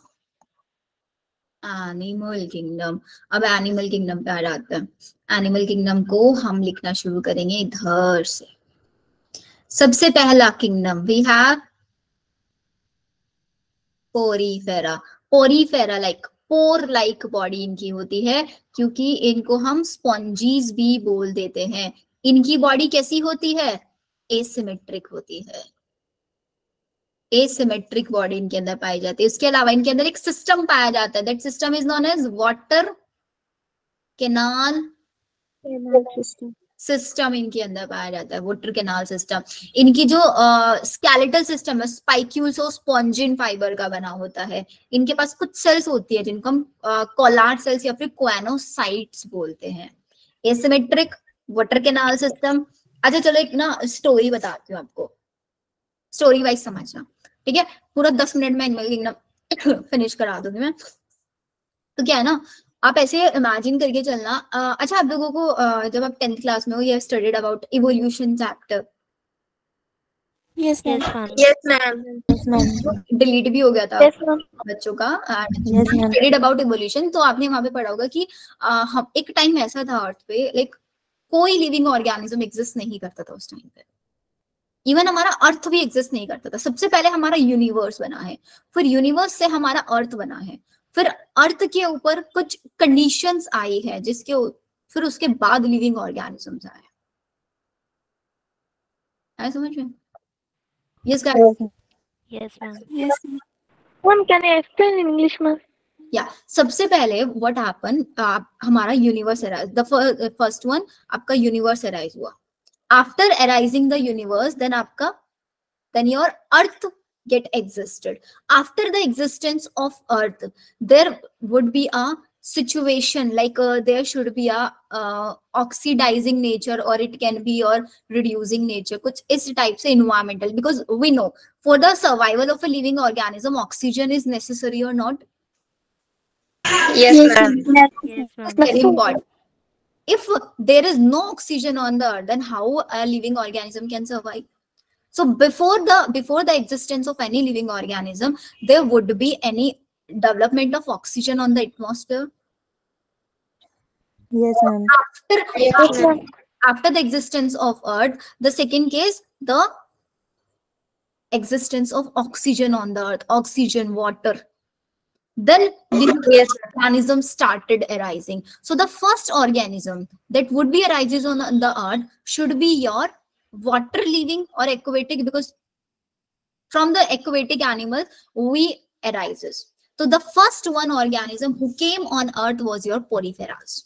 animal kingdom. अब एनिमल किंगडम पे आ जाते हैं। एनिमल किंगडम को हम लिखना शुरू करेंगे इधर से। सबसे पहला kingdom we have Porifera. Porifera like pore like body इनकी होती है, क्योंकि इनको हम स्पॉन्जीज भी बोल देते हैं। इनकी बॉडी कैसी होती है? एसिमेट्रिक होती है। एसिमेट्रिक बॉडी इनके अंदर पाई जाती है। उसके अलावा इनके अंदर एक सिस्टम पाया जाता है, that system is known as water canal system. इनके अंदर पाया जाता है वाटर कैनाल सिस्टम। इनकी जो स्केलेटल सिस्टम है स्पाइक्यूल्स और स्पॉन्जिन फाइबर का बना होता है। इनके पास कुछ सेल्स होती है जिनको हम कोलार सेल्स या फिर क्वानोसाइट्स बोलते हैं। Asymmetric water canal system. अच्छा चलो एक ना स्टोरी बताती हूँ आपको, स्टोरी वाइज समझना, ठीक है। पूरा 10 मिनट में एनिमल किंगडम फिनिश करा दूंगी मैं। तो क्या है ना, आप ऐसे इमेजिन करके चलना। अच्छा आप लोगों को जब आप 10th क्लास में हो, you studied about evolution chapter. Yes, Yes, ma'am. ma'am. Yes, ma'am. Yes, ma'am. Delete भी हो गया था Yes, ma'am. बच्चों का। Yes, ma'am. Studied about evolution, तो आपने वहां पे पढ़ा होगा कि हम एक टाइम ऐसा था अर्थ पे, लाइक कोई लिविंग ऑर्गेनिज्म एग्जिस्ट नहीं करता था उस टाइम पे। इवन हमारा अर्थ भी एग्जिस्ट नहीं करता था। सबसे पहले हमारा यूनिवर्स बना है, फिर यूनिवर्स से हमारा अर्थ बना है, फिर अर्थ के ऊपर कुछ कंडीशंस आई है जिसके फिर उसके बाद लिविंग ऑर्गेनिजम्स आए। आए समझ में? Yes guys. Yes, ma'am. Yes, ma'am. Ma'am, can I explain in English, ma'am? या सबसे पहले व्हाट हैपन, हमारा universe arise, the first one आपका यूनिवर्स अराइज हुआ। After arising the universe then your earth get existed. After the existence of Earth, there would be a situation like there should be a oxidizing nature, or it can be your reducing nature, कुछ इस type से environmental, because we know for the survival of a living organism oxygen is necessary or not? Yes, ma'am. Yes, ma'am. Very important. If there is no oxygen on the earth, then how a living organism can survive? So before the existence of any living organism, there would be any development of oxygen on the atmosphere. Yes, ma'am. After the existence of earth, the second case, the existence of oxygen on the earth, oxygen, water. Then living organisms started arising. So the first organism that would be arises on the earth should be your water living or aquatic, because from the aquatic animals we arises. So the first one organism who came on earth was your poriferas.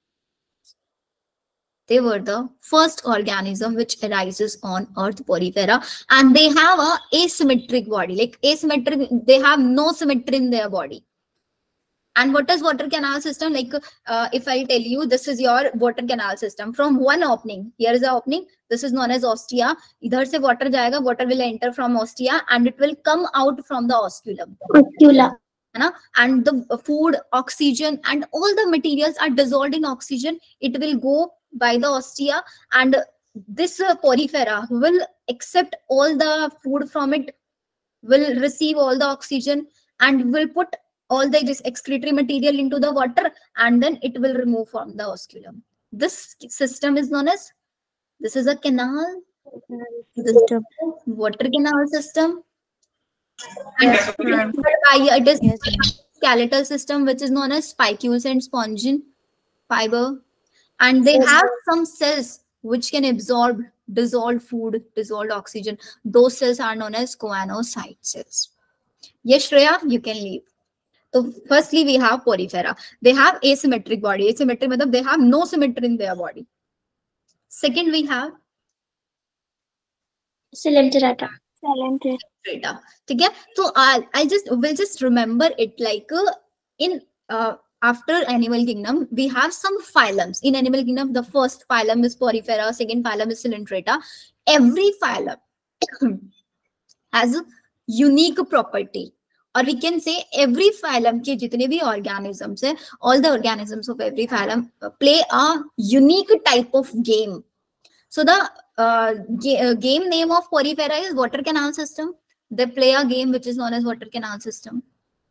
They were the first organism which arises on earth, porifera, and they have a asymmetric body. Like asymmetric, they have no symmetry in their body. And what is water canal system? Like if I tell you, this is your water canal system. From one opening, here is the opening. This is known as ostia. Idhar se water jayega, water will enter from ostia and it will come out from the osculum. Oscula. And the food, oxygen, and all the materials are dissolved in oxygen. It will go by the ostia, and this porifera will accept all the food from it, will receive all the oxygen, and will put all the excretory material into the water, and then it will remove from the osculum. This system is known as, this is a canal, this is a water canal system. And it is skeletal system, which is known as spicules and spongin fiber. And they have some cells which can absorb dissolved food, dissolved oxygen. Those cells are known as choanocyte cells. Yes, Shreya, you can leave. So firstly, we have porifera. They have asymmetric body. Asymmetric means they have no symmetry in their body. Second, we have Coelenterata. Okay, so we'll just remember it like in after animal kingdom we have some phylums. In animal kingdom, the first phylum is porifera, second phylum is Coelenterata. Every phylum has a unique property, or we can say every phylum ke jitne bhi organisms hai, all the organisms of every phylum play a unique type of game. So the game name of porifera is water canal system. They play a game which is known as water canal system.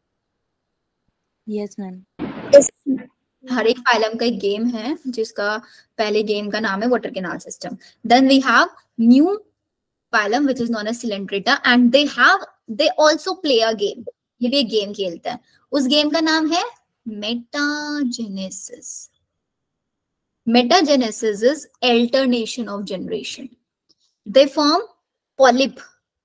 Yes, ma'am. हर एक phylum का एक game है जिसका पहले game का नाम है water canal system. Then we have new phylum which is known as Coelenterata, and they also play a game. ये भी एक गेम खेलता है. उस गेम का नाम है metagenesis. Metagenesis is alternation of generation. They form polyp.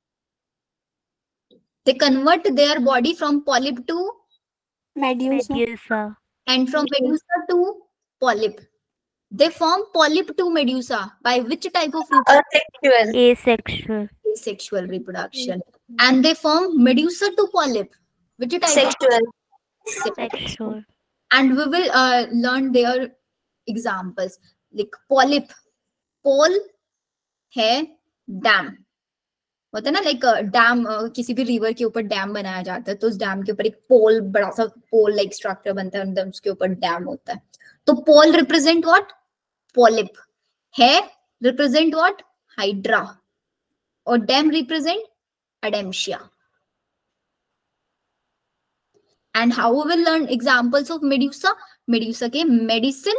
They convert their body from polyp to Medusa. and from medusa to polyp. They form polyp to medusa by which type of reproduction? Asexual. Asexual reproduction. And they form medusa to polyp. Which type? Sexual. And we will learn their examples. Like polyp. Pole है dam. होता है ना, like damn किसी भी river के ऊपर dam बनाया जाता है तो उस डैम के ऊपर एक पोल, बड़ा सा पोल लाइक स्ट्रक्चर बनता है, अंदर उसके ऊपर डैम होता है. तो पोल रिप्रेजेंट व्हाट? पॉलिप. है रिप्रेजेंट व्हाट? हाइड्रा. और dam represent Adamsia. And how we will learn examples of medusa. Medusa के मेडिसिन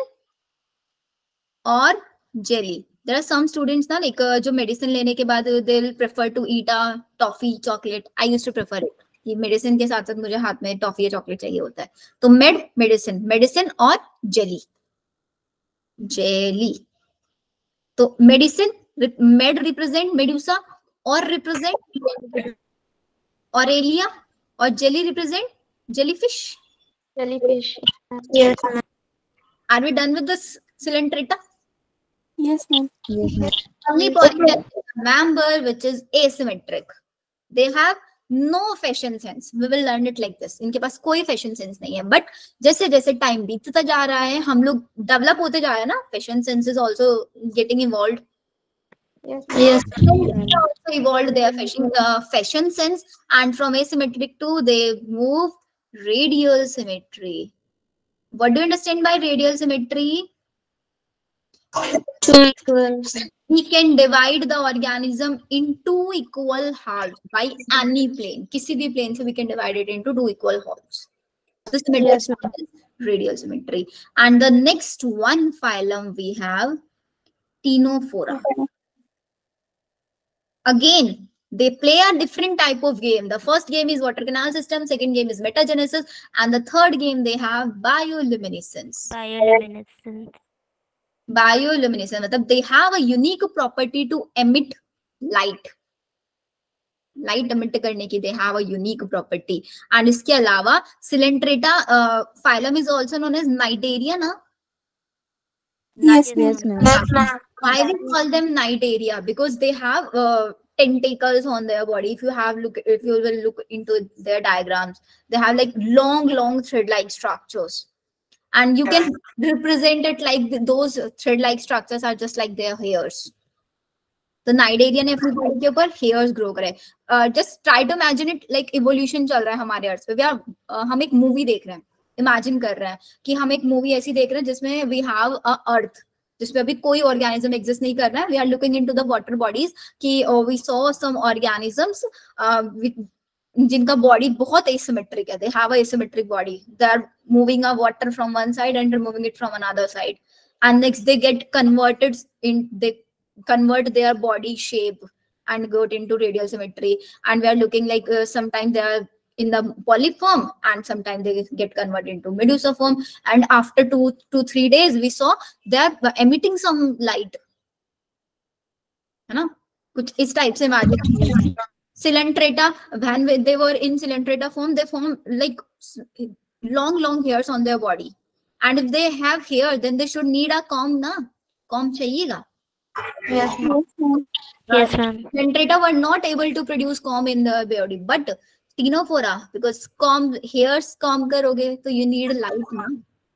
और jelly. There are some students ना like जो मेडिसिन लेने के बाद they will prefer to eat a toffee chocolate. I used to prefer it. ये medicine के साथ साथ मुझे हाथ में टॉफी या चॉकलेट चाहिए होता है. तो मेडिसिन और जेली. तो मेडिसिन मेड रिप्रेजेंट मेड्यूसा और रिप्रेजेंट ऑरेलिया, और jelly represent jellyfish. Yes, ma'am. Are we done with this Coelenterata? Yes, ma'am. Yes, ma'am. Only porifera member which is asymmetric. They have no fashion sense, we will learn it like this. इनके पास कोई fashion sense नहीं है, but जैसे जैसे time बीतता जा रहा है, हम लोग डेवलप होते जा रहे हैं ना, fashion sense is also getting evolve. Yes. They also evolved their fashion sense, and from asymmetric to they move radial symmetry. What do you understand by radial symmetry? Two equals. We can divide the organism into equal halves by any plane. किसी भी plane से we can divide it into two equal halves. The symmetry Yes, is radial symmetry. And the next one phylum we have Ctenophora. Again, they play a different type of game. The first game is water canal system, second game is metagenesis, and the third game they have bioluminescence. Bioluminescence. Bioluminescence मतलब they have a unique property to emit light. Light emit करने की they have a unique property. And इसके अलावा Coelenterata phylum is also known as Cnidaria, ना? Yes, ma'am. Why we call them Cnidaria? Because they have tentacles on their body. If you will look into their diagrams, they have like long thread-like structures, and you can represent it like those thread-like structures are just like their hairs. The Cnidaria ने अपनी body के ऊपर hairs grow करे. Just try to imagine it like evolution चल रहा है हमारे अर्थ पे. हम एक movie देख रहे हैं. Imagine कर रहे हैं कि हम एक movie ऐसी देख रहे हैं जिसमें we have a earth, जिसमें अभी कोई ऑर्गेनिज्म एग्जिस्ट नहीं कर रहा है. We are looking into the water bodies कि वी सॉ सम ऑर्गेनिजम्स जिनका बॉडी बहुत एसिमेट्रिक है. They have a asymmetric body. They are moving a water from one side and removing it from another side, and next they get converted in, they convert their body shape and go into radial symmetry. And we are looking like sometimes they are in the polyform and sometimes they get converted into medusiform, and after 2 to 3 days we saw they are emitting some light, है ना? कुछ इस type से imagine. Coelenterata, when they were in Coelenterata form, they form like long hairs on their body, and if they have hair then they should need a comb, na? Comb चाहिएगा. Yes. Yes, ma'am. Coelenterata were not able to produce comb in the body, but Ctenophora, because comb hairs comb करोगे तो you need light, ना?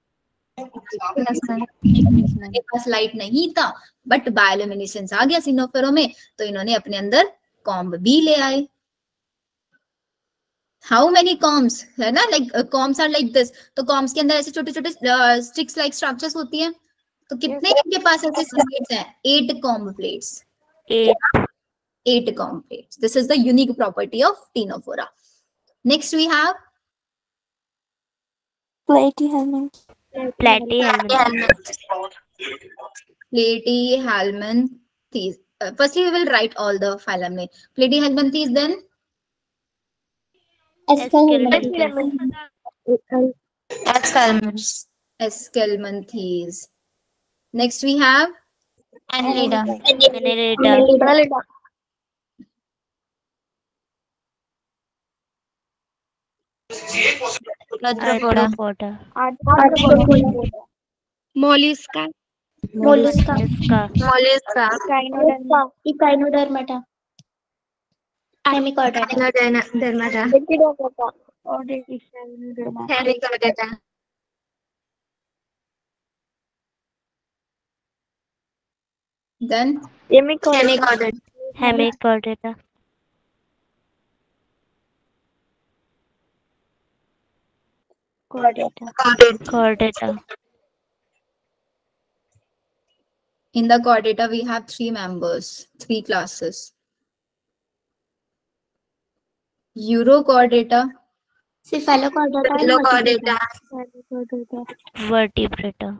मेरे पास light नहीं था, but bioluminescence आ गया Ctenophora में, तो इन्होंने अपने अंदर कॉम्ब भी ले आए. हाउ मेनी कॉम्ब्स है ना, like combs are like this. तो कॉम्ब्स के अंदर ऐसे छोटे छोटे स्टिक्स लाइक स्ट्रक्चर्स होती हैं. तो कितने इनके पास ऐसे प्लेट्स हैं? 8 comb plates. 8 comb plates. This is the unique property of Ctenophora. Next we have Platyhelminth. Platyhelminthes. Firstly, we will write all the phylum name. Platyhelminthes, then Aschelminthes. Next we have Annelida. Arthropoda. Mollusca. Echinodermata. Hemichordata. then Hemichordata. Chordata. in the chordata we have 3 members, 3 classes. Urochordata, Cephalochordata. Vertebrata.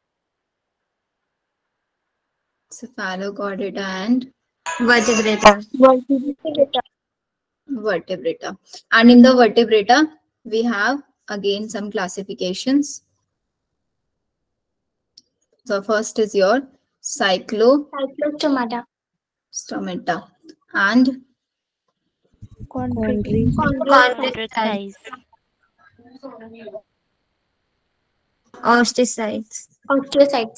Cephalochordata and Vertebrata. vertebrata. And in the vertebrata we have again some classifications. So first is your Cyclostomata. and Chondrichthyes. Osteocytes. Osteocytes.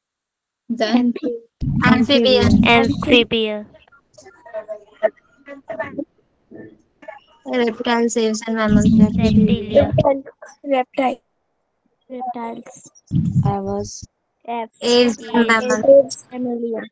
then Amphibia. Amphibia. Reptiles, aves, and mammals. Reptilia. Reptiles. I was Aves and Yes. mammals. Mammalia.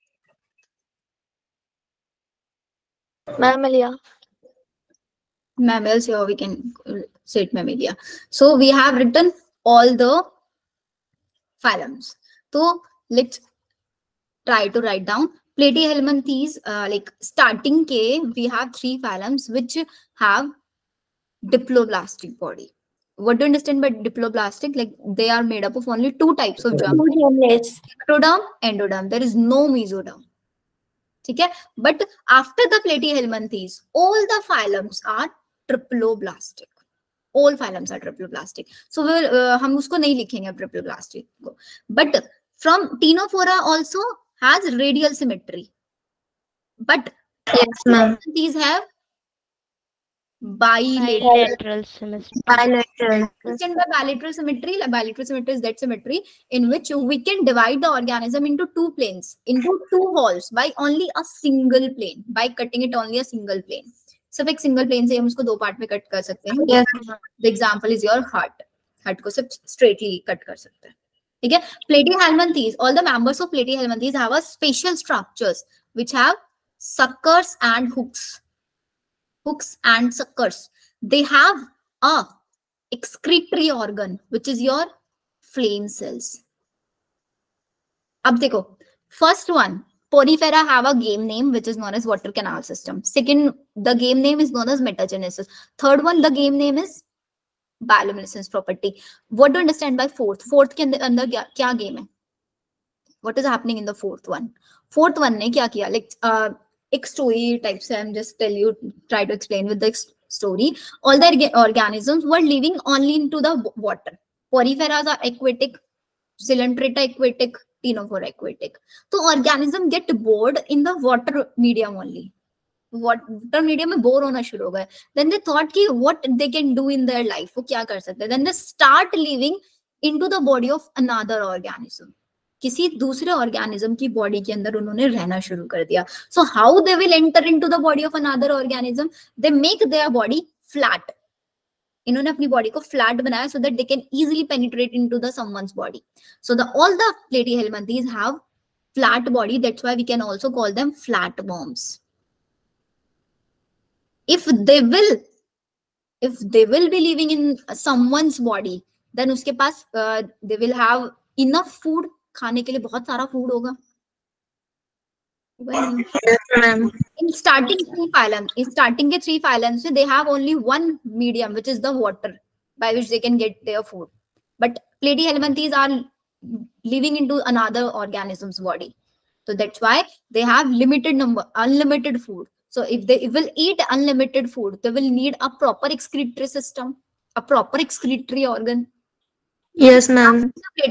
Mammalia. Mammals, here we can say it mammalia. So we have written all the phylums. So let's try to write down Platyhelminthes. Like starting K, we have 3 phylums which have diploblastic body. What do you understand by diploblastic? Like they are made up of only 2 types of germ, ectoderm, endoderm. There is no mesoderm. Okay? But after the Platyhelminthes, all the phylums are triploblastic. All phylums are triploblastic. So हम उसको नहीं लिखेंगे triploblastic को. But from Ctenophora also has radial symmetry. But Yes, ma'am. these have bilateral. Bilateral symmetry. Bilateral. Understand by bilateral symmetry? Bilateral symmetry is that symmetry in which we can divide the organism into 2 planes, into 2 walls by only a single plane, by cutting it only a single plane. सिर्फ एक single plane से हम उसको 2 part में cut कर सकते हैं. Yes. The example is your heart. Heart को सिर्फ straightly कट कर सकते हैं. ठीक है? Platyhelminthes, all the members of Platyhelminthes have a special structures which have suckers and hooks. Hooks and suckers. They have a excretory organ which is your flame cells. अब देखो, first one, Porifera have a game name which is known as water canal system. Second, the game name is known as metagenesis. Third one, the game name is bioluminescence property. What do you understand by fourth? Fourth के अंदर क्या game है? What is happening in the fourth one? Fourth one ने क्या किया? Like एक story type से I'm just try to explain with the story. All the organisms were living only into the water. Poriferas are aquatic, Coelenterata aquatic, Ctenophora aquatic. So organism get bored in the water medium only. Water medium में bore होना शुरू हो गए. Then they thought कि what they can do in their life, वो क्या कर सकते हैं. Then they start living into the body of another organism. किसी दूसरे organism की body के अंदर उन्होंने रहना शुरू कर दिया. So how they will enter into the body of another organism? They make their body flat. इन्होंने अपनी body को flat बनाया so that they can easily penetrate into the someone's body. So all the Platyhelminthes have flat body. That's why we can also call them flatworms. If they will be living in someone's body, then उसके पास they will have enough food. खाने के लिए बहुत सारा food होगा. In starting के 3 phylums, they have only one medium, which is the water, by which they can get their food. But Platyhelminthes are living into another organism's body. So that's why they have unlimited food. So if they will eat unlimited food, they will need a proper excretory system, a proper excretory organ. Yes, ma'am.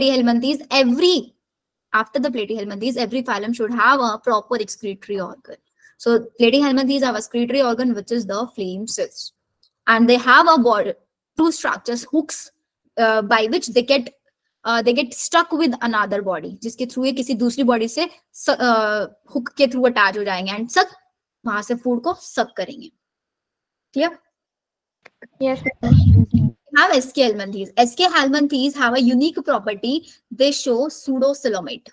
After the Platyhelminthes, every phylum should have a proper excretory organ. So Platyhelminthes have a excretory organ, which is the flame cells, and they have a body, 2 structures, hooks, by which they get stuck with another body, जिसके through ये किसी दूसरी body से hook के through attach हो जाएंगे and suck, वहां से food को suck करेंगे. Clear? Yes. Have SK helminthes. SK helminthes have a unique property. They show pseudocoelomate.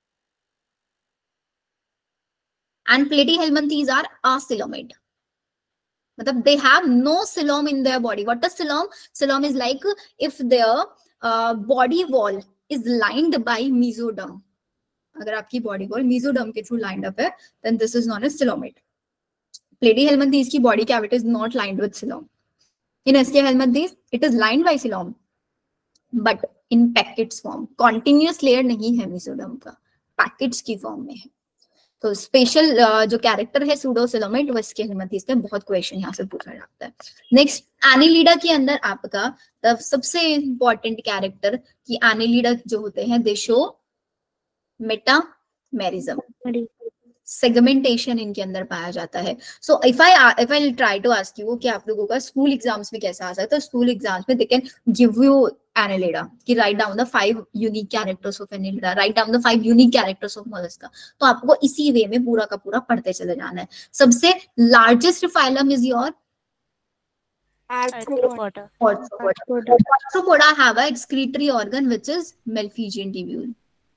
And Platyhelminthes are acoelomate. They have no coelom in their body. What is coelom? Coelom is like if their body wall is lined by mesoderm. अगर आपकी body wall mesoderm के through lined up है, then this is known as coelomate. Platyhelminthes की body cavity is not lined with coelom. In SK helminthes, it is lined by coelom, but in packets form. Continuous layer नहीं है mesoderm का, packets की form में है. तो special जो character है pseudocoelomate, वो SK helminthes का बहुत क्वेश्चन यहाँ से पूछा जाता है. नेक्स्ट, एनिलिडा के अंदर आपका सबसे इंपॉर्टेंट कैरेक्टर कि एनिलिडा जो होते हैं, दे शो मेटामेरिज्म. सेगमेंटेशन इनके अंदर पाया जाता है. So if I try to ask you कि आप लोगों का स्कूल एग्जाम्स में कैसा आ सकता है, तो स्कूल एग्जाम्स में they can give you Annelida कि write down the 5 unique characters of Annelida, write down the 5 unique characters of Mollusca. तो आपको इसी वे में पूरा का पूरा पढ़ते चले जाना है. सबसे largest phylum is your Arthropoda. Arthropoda have a excretory organ which is Malpighian tubule.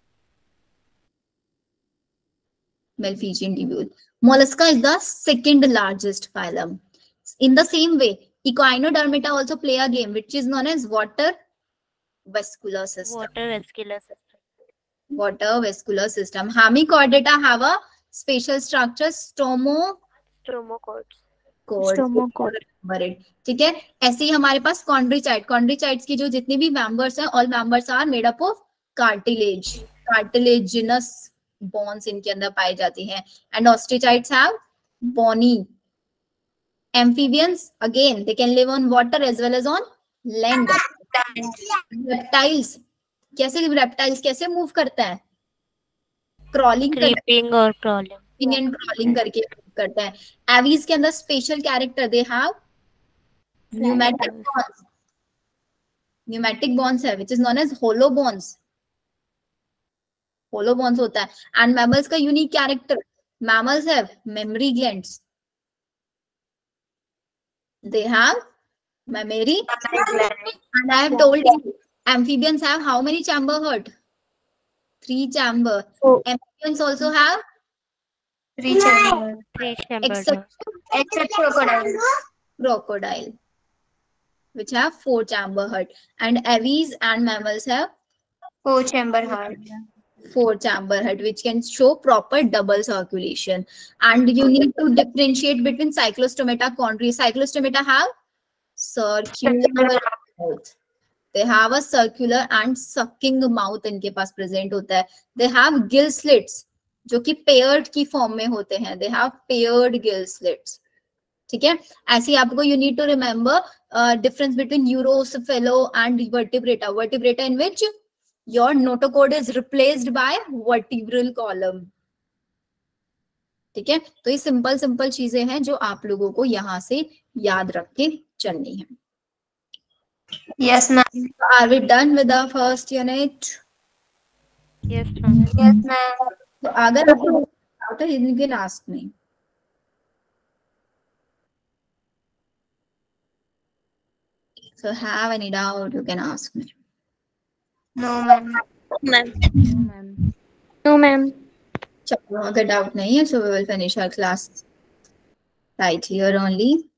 Malpighian tubule. Mollusca is the second largest phylum. In the same way, Echinodermata also play a game which is known as water vascular system. Water vascular system. Water vascular system. Hemichordata have a spatial structure Stromochords. Stromochord. ठीक है. ऐसे ही हमारे पास कॉन्ड्रीचाइड्स की जो जितने भी members हैं, all members are made up of cartilaginous bones इनके अंदर पाई जाती हैं. And Osteichthyes have bony. Amphibians, again, they can live on water as well as on land. Reptiles, कैसे मूव करते हैं? Crawling Creeping और crawling. and crawling करके move करते हैं. Aves के अंदर special character, they have pneumatic bonds. Pneumatic bonds है, which is known as hollow bonds. Hollow bonds होता है. And mammals का unique character, mammals have mammary glands. They have mammary, and I have told you amphibians have how many chamber heart? 3 chamber. Amphibians also have 3 chamber. 3 chamber. Except crocodile, which have 4 chamber heart. And aves and mammals have 4 chamber heart. 4 chamber head, which can show proper double circulation. And you need to differentiate between cyclostomata, chondri. Cyclostomata have circular mouth. They have a circular and sucking mouth इनके पास present होता है. They have gill slits जो कि paired की form में होते हैं. They have paired gill slits. ठीक है. ऐसे ही आपको you need to remember difference between urocephalo and vertebrata. Vertebrata in which your notochord is replaced by vertebral column. ठीक है. तो ये सिंपल चीजें हैं जो आप लोगों को यहाँ से याद रख के चलनी है. Yes, ma'am. Are we done with the first unit? Yes, ma'am. Yes, ma'am. तो अगर आपको doubt है, you can ask me. So have any doubt, you can ask me. No, ma'am. No, ma'am. चलो अगर डाउट नहीं है, so we will finish our class right here only.